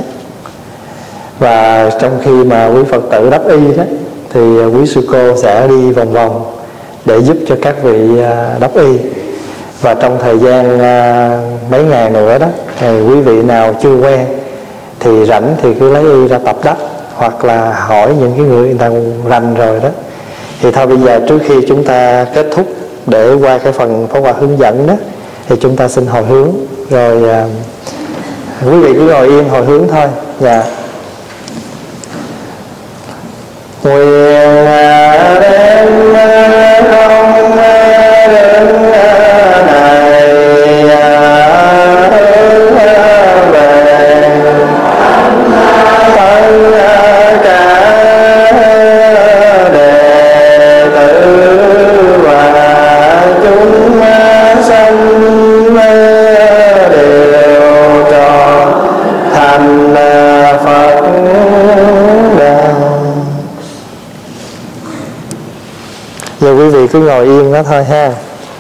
Và trong khi mà quý Phật tử đắp y đó thì quý sư cô sẽ đi vòng vòng để giúp cho các vị đắp y. Và trong thời gian mấy ngày nữa đó, thì quý vị nào chưa quen thì rảnh thì cứ lấy y ra tập đắp, hoặc là hỏi những cái người ta rành rồi đó. Thì thôi bây giờ trước khi chúng ta kết thúc để qua cái phần Pháp Hòa hướng dẫn đó, thì chúng ta xin hồi hướng. Rồi quý vị cứ ngồi yên hồi hướng thôi. Dạ. Nguyện đem công đức này hướng về tất cả đệ tử và chúng sanh đều tròn thành Phật đạo. Giờ quý vị cứ ngồi yên đó thôi ha.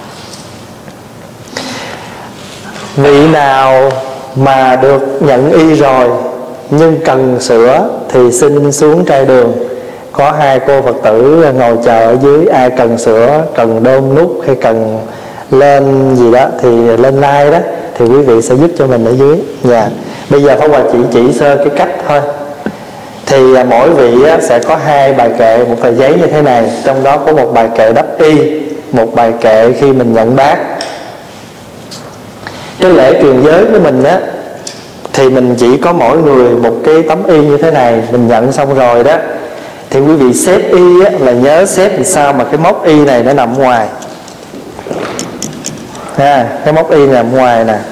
Vị nào mà được nhận y rồi nhưng cần sửa thì xin xuống trai đường. Có 2 cô Phật tử ngồi chờ ở dưới. Ai cần sửa, cần đôn nút hay cần lên gì đó thì lên like đó, thì quý vị sẽ giúp cho mình ở dưới. Dạ. Bây giờ Pháp Hòa chỉ sơ cái cách thôi. Thì mỗi vị sẽ có 2 bài kệ, một tờ giấy như thế này. Trong đó có một bài kệ đắp y, một bài kệ khi mình nhận bát. Cái lễ truyền giới của mình á, thì mình chỉ có mỗi người một cái tấm y như thế này. Mình nhận xong rồi đó, thì quý vị xếp y á, là nhớ xếp làm sao mà cái móc y này nó nằm ngoài ha. Cái móc y nằm ngoài nè,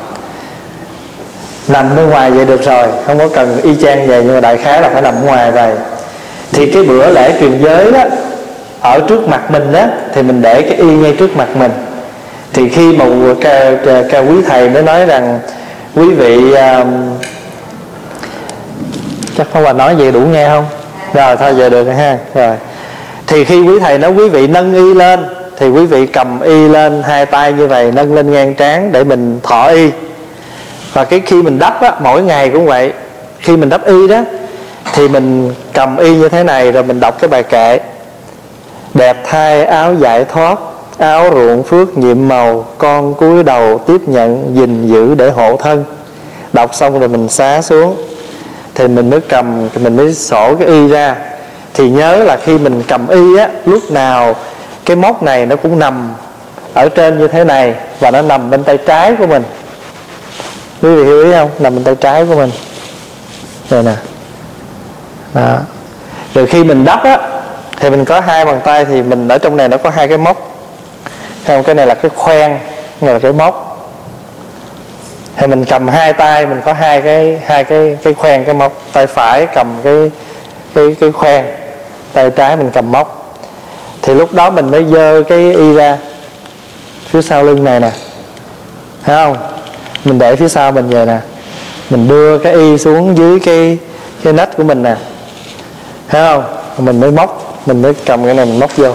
nằm bên ngoài vậy được rồi, không có cần y chang vậy, nhưng mà đại khái là phải nằm ngoài vậy. Thì cái bữa lễ truyền giới đó, ở trước mặt mình đó, thì mình để cái y ngay trước mặt mình. Thì khi mà quý thầy mới nói rằng quý vị Chắc không bà nói vậy đủ nghe không? Rồi thôi giờ được rồi ha. Rồi thì khi quý thầy nói quý vị nâng y lên, thì quý vị cầm y lên, hai tay như vậy nâng lên ngang trán để mình thọ y. Và khi mình đắp á, mỗi ngày cũng vậy. Khi mình đắp y đó thì mình cầm y như thế này, rồi mình đọc cái bài kệ: đẹp thay áo giải thoát, áo ruộng phước nhiệm màu, con cúi đầu tiếp nhận gìn giữ để hộ thân. Đọc xong rồi mình xá xuống, thì mình mới cầm, mình mới sổ cái y ra. Thì nhớ là khi mình cầm y á, lúc nào cái móc này nó cũng nằm ở trên như thế này, và nó nằm bên tay trái của mình. Quý vị hiểu ý không? Nằm bên tay trái của mình đây nè. Đó. Rồi khi mình đắp á, thì mình có hai bàn tay, thì mình ở trong này nó có hai cái móc. Không, cái này là cái khoen, cái này là cái móc. Thì mình cầm hai tay, mình có hai cái khoen, cái móc. Tay phải cầm cái khoen, tay trái mình cầm móc. Thì lúc đó mình mới giơ cái y ra phía sau lưng này nè, thấy không? Mình để phía sau mình về nè, mình đưa cái y xuống dưới cái nách của mình nè, thấy không? Mình mới móc, mình mới cầm cái này mình móc vô.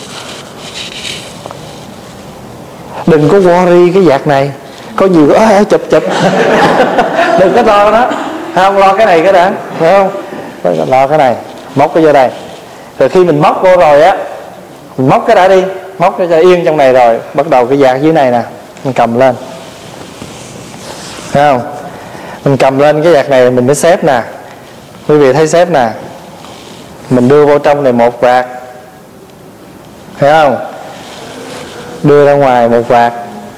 Đừng có worry cái vạt này, có nhiều chụp đừng có lo đó, không lo cái này cái đã, phải không? Lo cái này, móc cái vô đây. Rồi khi mình móc vô rồi á, mình móc cái đã đi, móc cái cho yên trong này rồi, bắt đầu cái vạt dưới này nè, mình cầm lên, thấy không? Mình cầm lên cái vạt này mình mới xếp nè, quý vị thấy xếp nè, mình đưa vô trong này một vạt, thấy không? Đưa ra ngoài một vạt,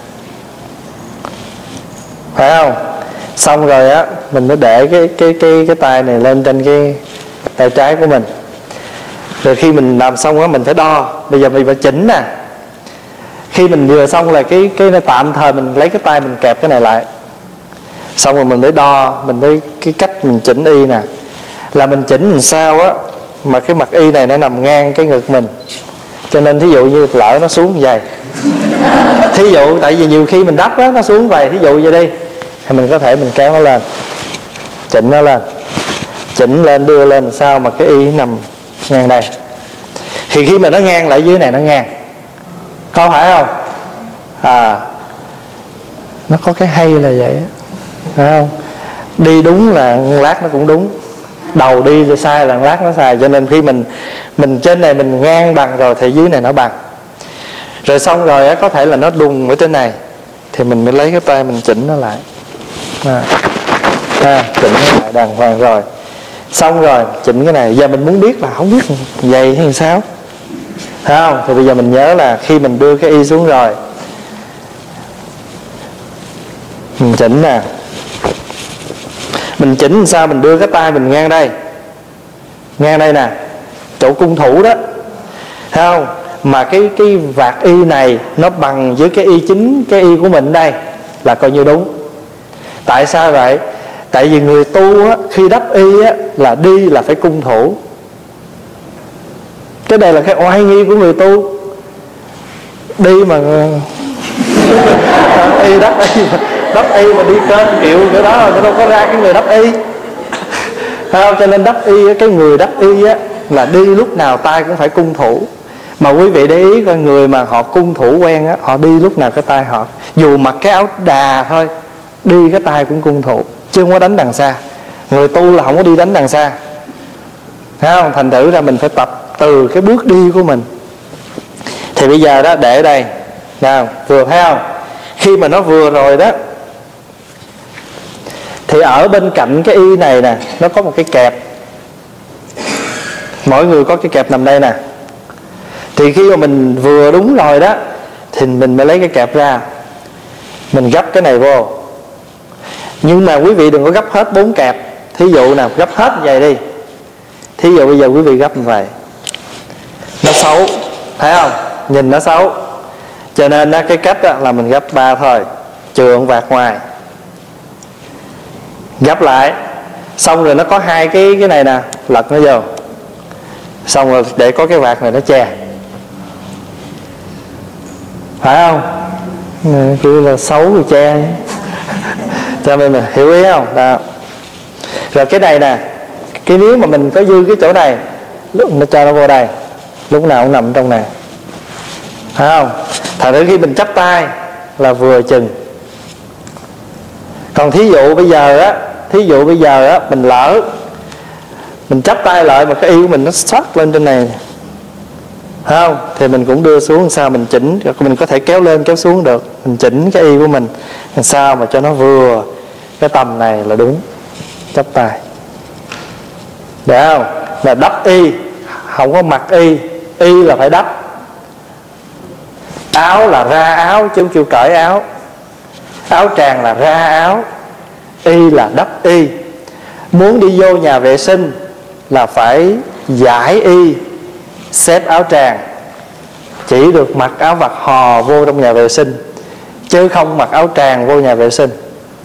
phải không? Xong rồi á, mình mới để cái tay này lên trên cái tay trái của mình. Rồi khi mình làm xong á, mình phải đo. Bây giờ mình phải chỉnh nè. Khi mình vừa xong là cái tạm thời mình lấy cái tay mình kẹp cái này lại. Xong rồi mình mới đo, mình mới cái cách mình chỉnh y nè, là mình chỉnh làm sao á mà cái mặt y này nó nằm ngang cái ngực mình. Cho nên thí dụ như lỡ nó xuống vậy, thí dụ tại vì nhiều khi mình đắp á, nó xuống vậy, thí dụ vậy đi, thì mình có thể mình kéo nó lên, chỉnh nó lên, chỉnh lên, đưa lên sao mà cái y nằm ngang đây. Thì khi mà nó ngang lại dưới này nó ngang, có phải không? Nó có cái hay là vậy á, phải không? Đi đúng là lát nó cũng đúng, đầu đi sai là lát nó sai. Cho nên khi mình trên này mình ngang bằng rồi thì dưới này nó bằng. Rồi xong rồi á, có thể là nó đùng ở trên này, thì mình mới lấy cái tay mình chỉnh nó lại, chỉnh nó lại đàng hoàng rồi. Xong rồi chỉnh cái này. Giờ mình muốn biết là không biết vậy hay sao, thấy không? Thì bây giờ mình nhớ là khi mình đưa cái y xuống rồi, mình chỉnh nè. Mình chỉnh làm sao? Mình đưa cái tay mình ngang đây, ngang đây nè, chỗ cung thủ đó, thấy không? Mà cái vạt y này nó bằng với cái y chính, cái y của mình đây là coi như đúng. Tại sao vậy? Tại vì người tu á, khi đắp y á, là đi là phải cung thủ. Cái đây là cái oai nghi của người tu. Đi mà y đắp y mà đi kênh kiểu cái đó là nó đâu có ra cái người đắp y. Không? Cho nên đắp y, cái người đắp y á, là đi lúc nào tay cũng phải cung thủ. Mà quý vị để ý coi, người mà họ cung thủ quen á, họ đi lúc nào cái tay họ, dù mặc cái áo đà thôi, đi cái tay cũng cung thủ, chứ không có đánh đằng xa. Người tu là không có đi đánh đằng xa, thấy không? Thành thử ra mình phải tập từ cái bước đi của mình. Thì bây giờ đó, để ở đây nào, vừa thấy không? Khi mà nó vừa rồi đó, thì ở bên cạnh cái y này nè, nó có một cái kẹp. Mỗi người có cái kẹp nằm đây nè. Thì khi mà mình vừa đúng rồi đó, thì mình mới lấy cái kẹp ra, mình gấp cái này vô. Nhưng mà quý vị đừng có gấp hết 4 kẹp. Thí dụ nào, gấp hết vậy đi. Thí dụ bây giờ quý vị gấp như vậy, nó xấu, thấy không? Nhìn nó xấu. Cho nên đó, cái cách đó là mình gấp 3 thôi, chườn vạt ngoài, gấp lại. Xong rồi nó có hai cái này nè, lật nó vô. Xong rồi để có cái vạt này nó che, phải không? Kiểu là xấu rồi che. Cho nên mình hiểu ý không? Đó. Rồi cái này nè, Cái nếu mà mình có dư cái chỗ này, lúc nó cho nó vô đây, lúc nào cũng nằm trong này, phải không? Thật ra khi mình chắp tay là vừa chừng. Còn thí dụ bây giờ á, mình lỡ mình chắp tay lại mà cái y của mình nó xoát lên trên này, phải không? Thì mình cũng đưa xuống làm sao mình chỉnh, mình có thể kéo lên kéo xuống được. Mình chỉnh cái y của mình làm sao mà cho nó vừa cái tầm này là đúng. Chắp tay, được không? Là đắp y, không có mặc y. Y là phải đắp. Áo là ra áo chứ không chịu cởi áo. Áo tràng là ra áo, y là đắp y. Muốn đi vô nhà vệ sinh là phải giải y, xếp áo tràng. Chỉ được mặc áo vặt hò vô trong nhà vệ sinh, chứ không mặc áo tràng vô nhà vệ sinh.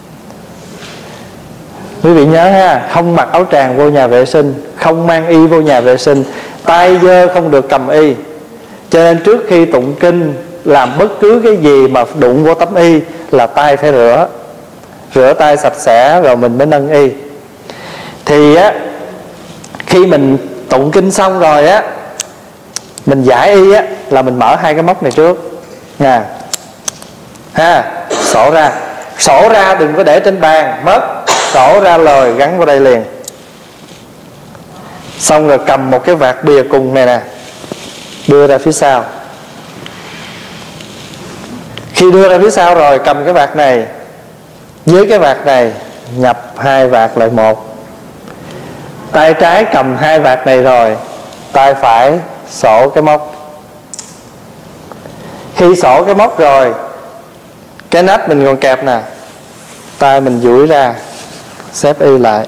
Quý vị nhớ ha, không mặc áo tràng vô nhà vệ sinh, không mang y vô nhà vệ sinh, tay dơ không được cầm y. Cho nên trước khi tụng kinh, làm bất cứ cái gì mà đụng vô tấm y là tay phải rửa tay sạch sẽ rồi mình mới nâng y. Thì á, khi mình tụng kinh xong rồi á, mình giải y á, là mình mở hai cái móc này trước nha, ha. Sổ ra đừng có để trên bàn mất, sổ ra lời gắn vào đây liền. Xong rồi cầm một cái vạt bìa cùng này nè, đưa ra phía sau. Khi đưa ra phía sau rồi, cầm cái vạt này với cái vạt này, nhập hai vạt lại một. Tay trái cầm hai vạt này rồi, tay phải xổ cái móc. Khi xổ cái móc rồi, cái nắp mình còn kẹp nè, tay mình duỗi ra, xếp y lại.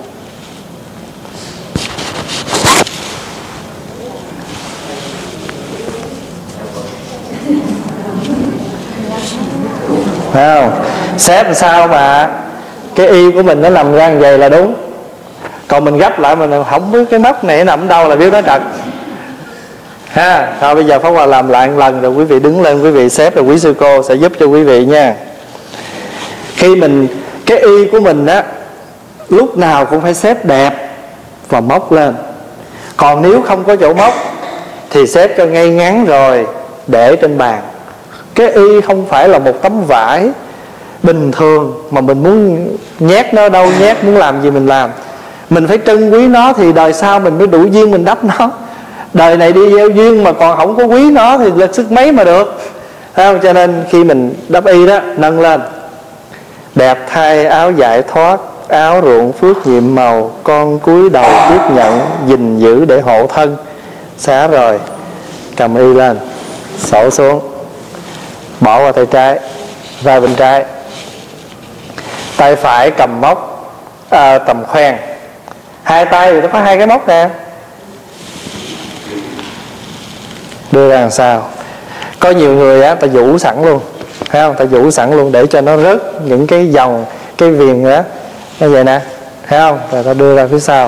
Thấy không? Xếp làm sao mà cái y của mình nó nằm ra như vậy là đúng. Còn mình gấp lại mình không biết cái móc này nằm ở đâu là biết nó trật ha. Thôi bây giờ Pháp Hòa làm lại một lần rồi quý vị đứng lên, quý vị xếp, rồi quý sư cô sẽ giúp cho quý vị nha. Khi mình cái y của mình á, lúc nào cũng phải xếp đẹp và móc lên. Còn nếu không có chỗ móc thì xếp cho ngay ngắn rồi để trên bàn. Cái y không phải là một tấm vải bình thường mà mình muốn nhét nó đâu nhét, muốn làm gì mình làm. Mình phải trân quý nó thì đời sau mình mới đủ duyên mình đắp nó. Đời này đi gieo duyên mà còn không có quý nó thì lực sức mấy mà được, thấy không? Cho nên khi mình đắp y đó, nâng lên. Đẹp thay áo giải thoát, áo ruộng phước nhiệm màu, con cúi đầu tiếp nhận, gìn giữ để hộ thân. Xả rồi, cầm y lên, xổ xuống, bỏ vào tay trái, vai bên trái. Tay phải cầm móc tầm khoen. Hai tay thì nó có hai cái móc nè, đưa ra làm sao. Có nhiều người á, ta vũ sẵn luôn, thấy không? Ta vũ sẵn luôn để cho nó rớt những cái dòng, cái viền đó, như vậy nè, thấy không? Rồi ta đưa ra phía sau,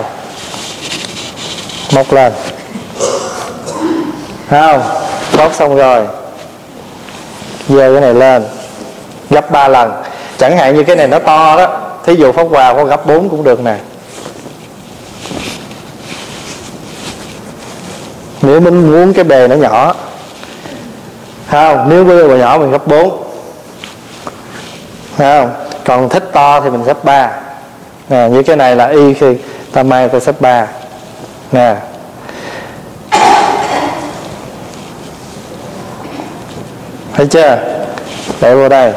móc lên, thấy không? Móc xong rồi, giơ cái này lên, gấp 3 lần. Chẳng hạn như cái này nó to đó, thí dụ Pháp Hòa có gấp 4 cũng được nè. Nếu mình muốn cái bề nó nhỏ, thấy không? Nếu cái bề nhỏ mình gấp 4, thấy không? Còn thích to thì mình gấp 3 nè. Như cái này là y khi ta may ta gấp 3 nè. Thấy chưa? Để vô đây.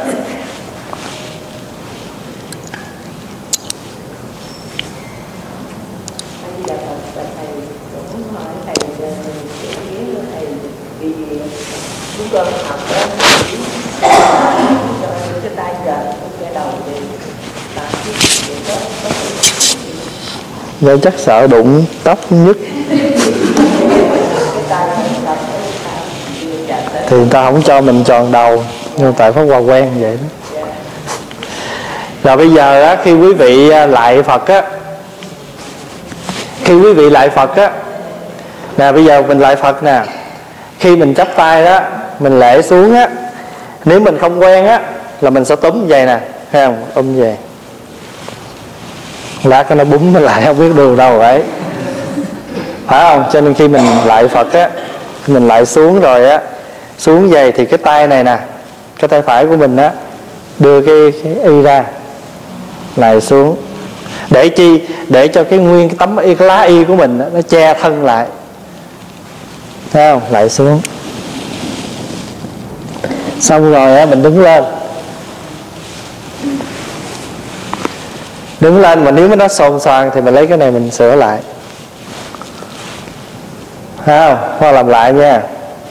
Vậy chắc sợ đụng tóc nhất thì người ta không cho mình tròn đầu, nhưng tại Pháp Hòa quen vậy đó. Rồi bây giờ á, khi quý vị lại Phật á, nè, bây giờ mình lại Phật nè. Khi mình chắp tay đó, mình lễ xuống á, nếu mình không quen á là mình sẽ túm vậy nè, thấy không? Ôm về lát nó búng nó lại không biết đường đâu vậy. phải không? Cho nên khi mình lại Phật á, mình lại xuống rồi á, xuống vậy thì cái tay này nè, cái tay phải của mình á, đưa cái y ra, lại xuống. Để chi? Để cho cái nguyên cái tấm y, cái lá y của mình á, nó che thân lại, thấy không? Lại xuống. Xong rồi á, mình đứng lên. Đứng lên mà nếu nó xôn xoàn thì mình lấy cái này mình sửa lại, thấy không? Khoa làm lại nha.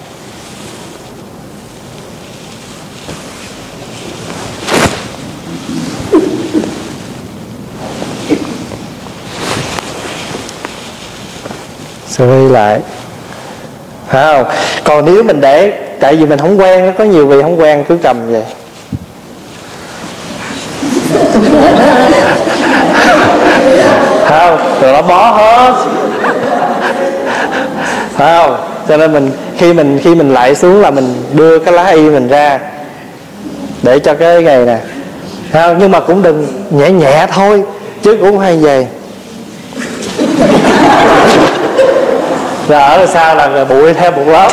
Sửa lại, phải không? Còn nếu mình để, tại vì mình không quen, có nhiều vị không quen cứ cầm vậy. Phải không? Rồi nó bó hết, phải không? Cho nên mình khi mình lại xuống là mình đưa cái lá y mình ra để cho cái này nè, phải không? Nhưng mà cũng đừng nhẹ nhẹ thôi, chứ cũng không hay về. Rồi ở sau là bụi theo một lớp.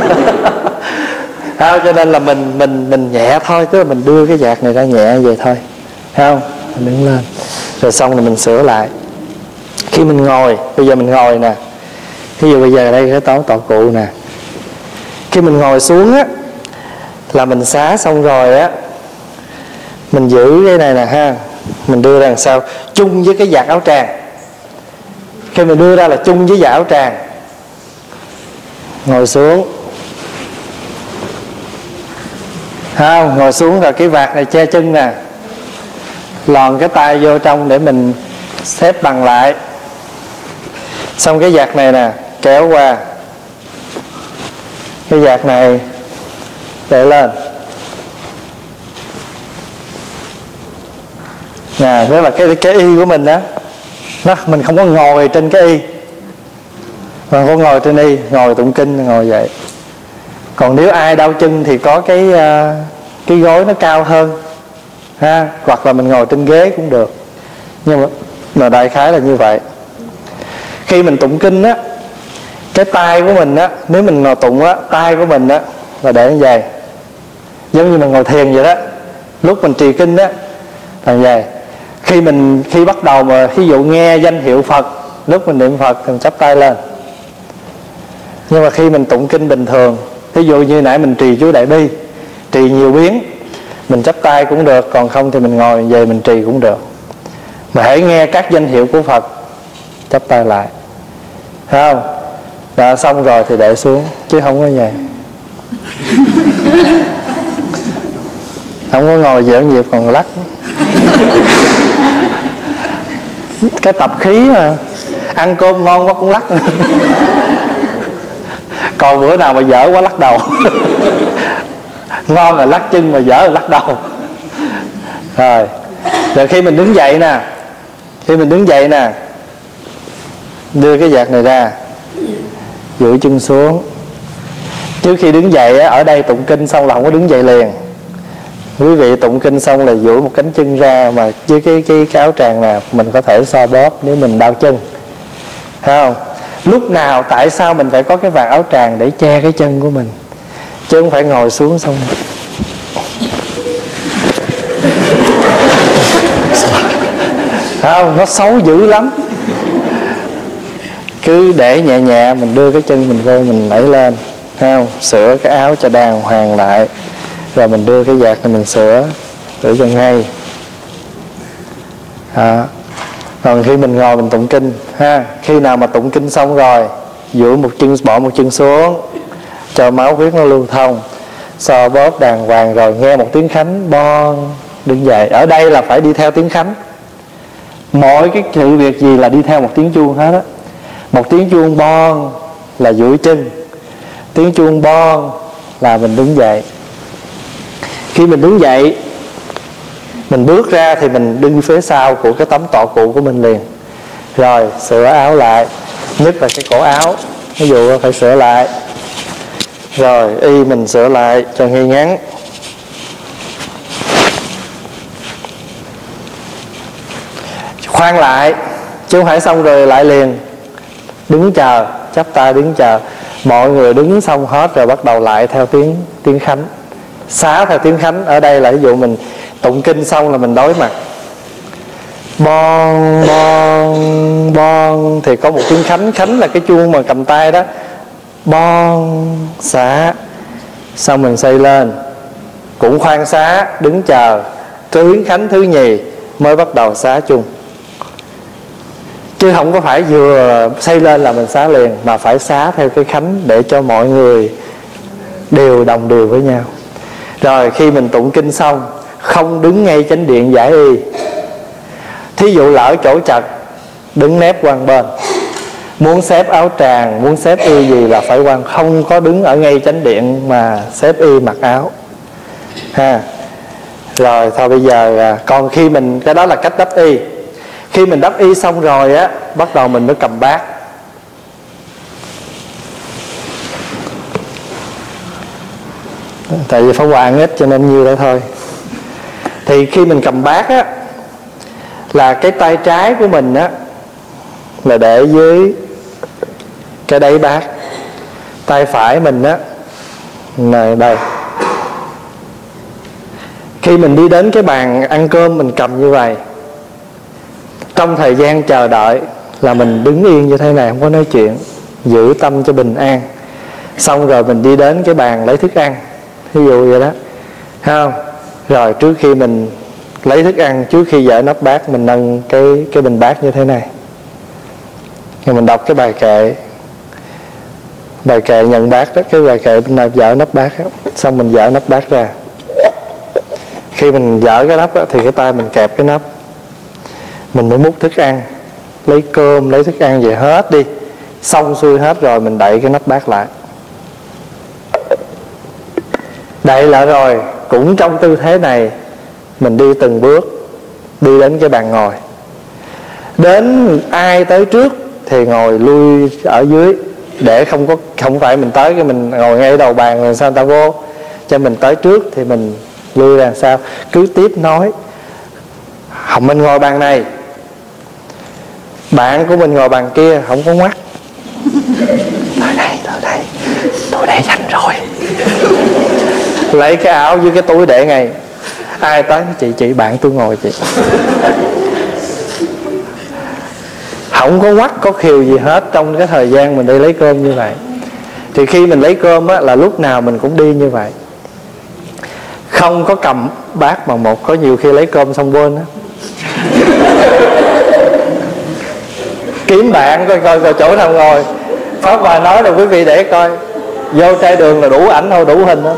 Cho nên là mình nhẹ thôi, tức là mình đưa cái vạt này ra nhẹ vậy thôi, thấy không? Mình đứng lên rồi xong rồi mình sửa lại. Khi mình ngồi, bây giờ mình ngồi nè, ví dụ bây giờ đây cái táo tọa cụ nè, khi mình ngồi xuống á là mình xá xong rồi á, mình giữ cái này nè ha, mình đưa ra làm sao chung với cái vạt áo tràng. Khi mình đưa ra là chung với vạt áo tràng. Ngồi xuống, không? Ngồi xuống rồi cái vạt này che chân nè, lòn cái tay vô trong để mình xếp bằng lại. Xong cái vạt này nè kéo qua, cái vạt này để lên nè, đó là cái y của mình đó. Mình không có ngồi trên cái y, mình không có ngồi trên y, ngồi tụng kinh ngồi vậy. Còn nếu ai đau chân thì có cái gối nó cao hơn ha, hoặc là mình ngồi trên ghế cũng được. Nhưng mà đại khái là như vậy. Khi mình tụng kinh á, cái tay của mình á, nếu mình ngồi tụng á, tay của mình á là để như vậy, giống như mình ngồi thiền vậy đó. Lúc mình trì kinh á là như vậy. Khi bắt đầu mà ví dụ nghe danh hiệu Phật, lúc mình niệm Phật thì mình chắp tay lên. Nhưng mà khi mình tụng kinh bình thường, ví dụ như nãy mình trì chú Đại Bi, trì nhiều biến, mình chắp tay cũng được, còn không thì mình ngồi về mình trì cũng được. Mà hãy nghe các danh hiệu của Phật, chắp tay lại, thấy không? Đã xong rồi thì để xuống, chứ không có vậy. Không có ngồi dở nhịp còn lắc. Cái tập khí mà, ăn cơm ngon quá cũng lắc. Còn bữa nào mà dở quá lắc đầu. Ngon là lắc chân, mà dở là lắc đầu. Rồi khi mình đứng dậy nè, đưa cái vạt này ra, duỗi chân xuống. Trước khi đứng dậy ở đây tụng kinh xong là không có đứng dậy liền. Quý vị tụng kinh xong là duỗi một cánh chân ra, mà với cái áo tràng nè mình có thể xoa bóp nếu mình đau chân, thấy không? Lúc nào tại sao mình phải có cái vạt áo tràng để che cái chân của mình, chứ không phải ngồi xuống xong không, nó xấu dữ lắm. Cứ để nhẹ nhẹ, mình đưa cái chân mình vô, mình đẩy lên, thấy không? Sửa cái áo cho đàng hoàng lại, rồi mình đưa cái vạt này mình sửa cho ngay. Còn khi mình ngồi mình tụng kinh ha, khi nào mà tụng kinh xong rồi, duỗi một chân, bỏ một chân xuống cho máu huyết nó lưu thông, xoa bóp đàng hoàng rồi nghe một tiếng khánh, bon đứng dậy. Ở đây là phải đi theo tiếng khánh, mọi cái sự việc gì là đi theo một tiếng chuông hết á. Một tiếng chuông bon là duỗi chân, tiếng chuông bon là mình đứng dậy. Khi mình đứng dậy, mình bước ra thì mình đứng phía sau của cái tấm tọa cụ của mình liền. Rồi sửa áo lại, nhất là cái cổ áo, ví dụ phải sửa lại. Rồi y mình sửa lại cho ngay ngắn. Khoan lại, chứ không phải xong rồi lại liền. đứng chờ, chắp tay đứng chờ. Mọi người đứng xong hết rồi bắt đầu lại theo tiếng khánh. Xá theo tiếng khánh. Ở đây là ví dụ mình tụng kinh xong là mình đối mặt. Bon bon bon thì có một tiếng khánh. Khánh là cái chuông mà cầm tay đó. Bon xá. Xong mình xây lên, cũng khoan xá, đứng chờ tiếng khánh thứ nhì mới bắt đầu xá chung. Chứ không có phải vừa xây lên là mình xá liền, mà phải xá theo cái khánh để cho mọi người đều đồng đều với nhau. Rồi khi mình tụng kinh xong, không đứng ngay chánh điện giải y. Thí dụ lỡ chỗ chật, đứng nép qua bên. Muốn xếp áo tràng, muốn xếp y gì là phải quan, không có đứng ở ngay chánh điện mà xếp y mặc áo ha. Rồi thôi bây giờ còn khi mình, cái đó là cách đắp y. Khi mình đắp y xong rồi á, bắt đầu mình mới cầm bát. Tại vì Pháp Hòa ăn ít cho nên nhiêu đó thôi. Thì khi mình cầm bát á, là cái tay trái của mình á là để dưới cái đáy bát. Tay phải mình á này đây. Khi mình đi đến cái bàn ăn cơm mình cầm như vậy. Trong thời gian chờ đợi là mình đứng yên như thế này, không có nói chuyện, giữ tâm cho bình an. Xong rồi mình đi đến cái bàn lấy thức ăn, ví dụ vậy đó, thấy không? Rồi trước khi mình lấy thức ăn, trước khi dỡ nắp bát, mình nâng cái bình bát như thế này. Rồi mình đọc cái bài kệ nhận bát đó, cái bài kệ bên này dỡ nắp bát đó. Xong mình dỡ nắp bát ra. Khi mình dỡ cái nắp đó, thì cái tay mình kẹp cái nắp. Mình mới múc thức ăn, lấy cơm, lấy thức ăn về hết đi. Xong xuôi hết rồi mình đậy cái nắp bát lại. Đậy lại rồi, cũng trong tư thế này, mình đi từng bước, đi đến cái bàn ngồi. Đến ai tới trước thì ngồi lui ở dưới, để không phải mình tới cái mình ngồi ngay đầu bàn rồi sao người ta vô. Cho mình tới trước thì mình lui ra sao. Cứ tiếp nói. Mình ngồi bàn này, bạn của mình ngồi bàn kia, không có ngoắt. Tôi để dành rồi. Lấy cái áo với cái túi để ngay. Ai tới chị bạn tôi ngồi chị. Không có ngoắt có khiều gì hết trong cái thời gian mình đi lấy cơm như vậy. Thì khi mình lấy cơm á, là lúc nào mình cũng đi như vậy. Không có cầm bát mà một. Có nhiều khi lấy cơm xong quên á. Kiếm bạn coi chỗ nào ngồi. Pháp Hòa nói là quý vị để coi, vô trai đường là đủ ảnh thôi, đủ hình đó.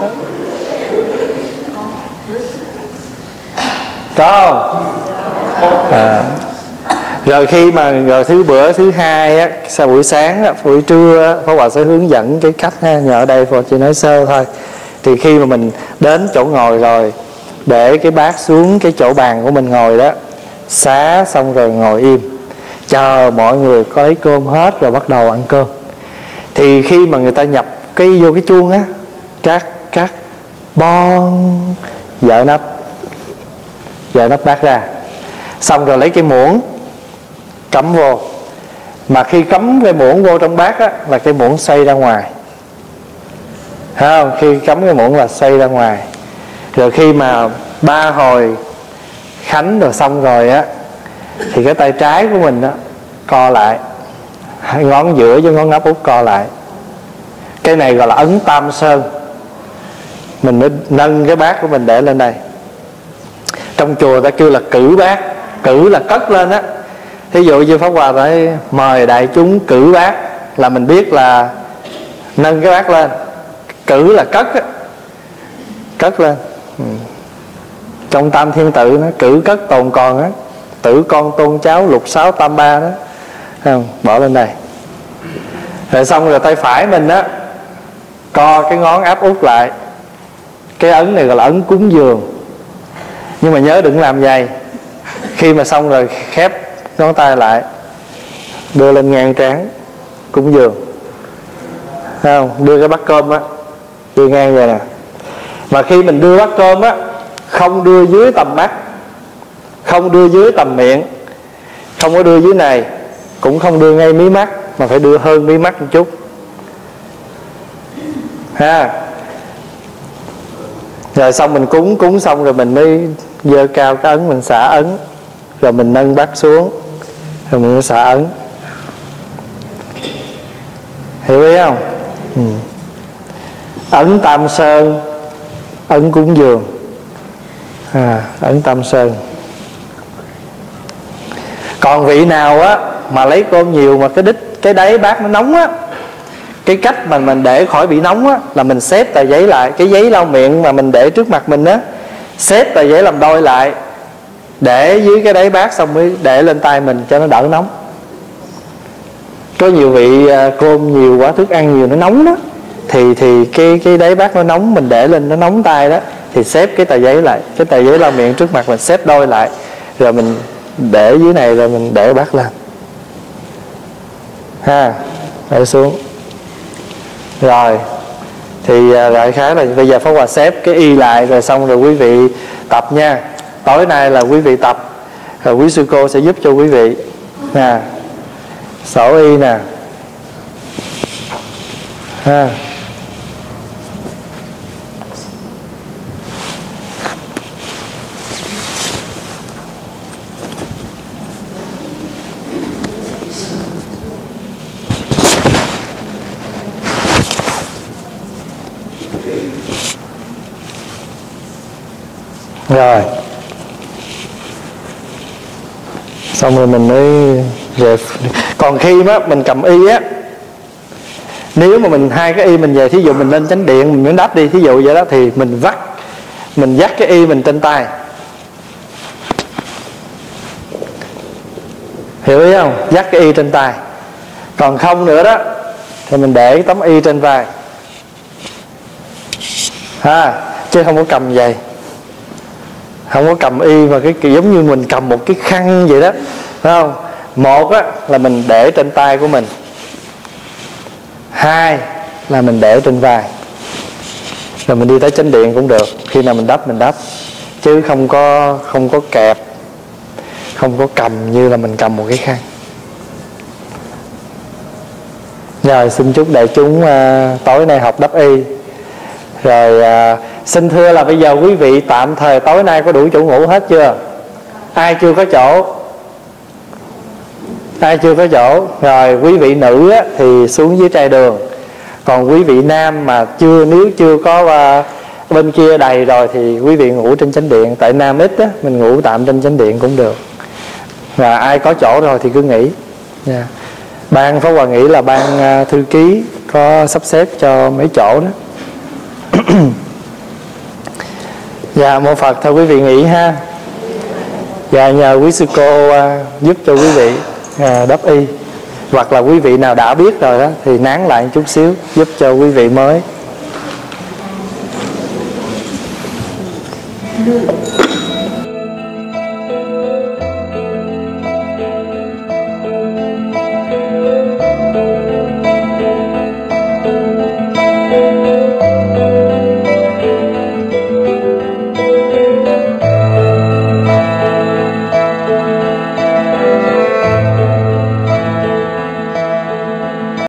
Có không? Rồi khi mà rồi bữa thứ hai á, sau buổi sáng á, buổi trưa á, Pháp Hòa sẽ hướng dẫn cái cách ha. Nhờ ở đây Pháp chỉ nói sơ thôi. Thì khi mà mình đến chỗ ngồi rồi, để cái bát xuống cái chỗ bàn của mình ngồi đó, xá xong rồi ngồi im, chờ mọi người có lấy cơm hết rồi bắt đầu ăn cơm. Thì khi mà người ta nhập vô cái chuông á, cắt bon, dỡ nắp bát ra. Xong rồi lấy cái muỗng cắm vô. Mà khi cắm cái muỗng vô trong bát á, là cái muỗng xoay ra ngoài. Thấy không? Khi cắm cái muỗng là xoay ra ngoài. Rồi khi mà 3 hồi khánh rồi xong rồi á, thì cái tay trái của mình á co lại, ngón giữa với ngón áp út co lại. Cái này gọi là ấn tam sơn. Mình mới nâng cái bát của mình để lên đây. Trong chùa ta kêu là cử bát. Cử là cất lên á. Thí dụ như Pháp Hòa phải mời đại chúng cử bát, là mình biết là nâng cái bát lên. Cử là cất á. Cất lên. Trong Tam Thiên Tự nó cử cất tồn còn á. Tử con tôn cháu lục sáu tam ba đó. Thấy không? Bỏ lên đây. Rồi xong rồi tay phải mình á, co cái ngón áp út lại. Cái ấn này gọi là ấn cúng dường. Nhưng mà nhớ đừng làm vậy. Khi mà xong rồi khép ngón tay lại, đưa lên ngang trán cúng dường. Thấy không? Đưa cái bát cơm á, đưa ngang vậy nè. Mà khi mình đưa bát cơm á, không đưa dưới tầm mắt, không đưa dưới tầm miệng, không có đưa dưới này, cũng không đưa ngay mí mắt, mà phải đưa hơn mí mắt một chút ha. Rồi xong mình cúng xong rồi mình mới giơ cao cái ấn, mình xả ấn, rồi mình nâng bát xuống, rồi mình mới xả ấn. Hiểu ý không? Ấn Tam Sơn, ấn cúng dường, ấn Tam Sơn. Còn vị nào á mà lấy cơm nhiều mà cái đáy bát nó nóng á, cái cách mà mình để khỏi bị nóng á là mình xếp tờ giấy lại, cái giấy lau miệng mà mình để trước mặt mình á, xếp tờ giấy làm đôi lại, để dưới cái đáy bát, xong mới để lên tay mình cho nó đỡ nóng. Có nhiều vị cơm nhiều quá, thức ăn nhiều nó nóng đó, thì cái đáy bát nó nóng, mình để lên nó nóng tay đó, thì xếp cái tờ giấy lại, cái tờ giấy lau miệng trước mặt mình xếp đôi lại, rồi mình để dưới này, rồi mình để bát lên ha, để xuống. Rồi thì đại khái là bây giờ Pháp Hòa xếp cái y lại, rồi xong rồi quý vị tập nha. Tối nay là quý vị tập, rồi quý sư cô sẽ giúp cho quý vị nè, sổ y nè ha. Rồi xong rồi mình mới về. Còn khi mà mình cầm y á, nếu mà mình hai cái y mình về, thí dụ mình lên chánh điện mình muốn đắp đi, thí dụ vậy đó, thì mình dắt cái y mình trên tay, hiểu ý không? Dắt cái y trên tay. Còn không nữa đó thì mình để cái tấm y trên vai ha, chứ không có cầm vậy. Không có cầm y mà cái giống như mình cầm một cái khăn vậy đó, phải không? Một á là mình để trên tay của mình, hai là mình để trên vai, rồi mình đi tới chánh điện cũng được. Khi nào mình đắp, chứ không có kẹp, không có cầm như là mình cầm một cái khăn. Rồi xin chúc đại chúng tối nay học đắp y. Rồi xin thưa là bây giờ quý vị tạm thời tối nay có đủ chỗ ngủ hết chưa? Ai chưa có chỗ? Ai chưa có chỗ? Rồi quý vị nữ á, thì xuống dưới trai đường. Còn quý vị nam mà nếu chưa có bên kia đầy rồi thì quý vị ngủ trên chánh điện. Tại nam ít á, mình ngủ tạm trên chánh điện cũng được. Và ai có chỗ rồi thì cứ nghỉ. Ban Pháp Hòa nghĩ là ban thư ký có sắp xếp cho mấy chỗ đó. Dạ mô Phật, thôi quý vị nghỉ ha. Dạ nhờ quý sư cô giúp cho quý vị đắp y. Hoặc là quý vị nào đã biết rồi đó thì nán lại một chút xíu, giúp cho quý vị mới.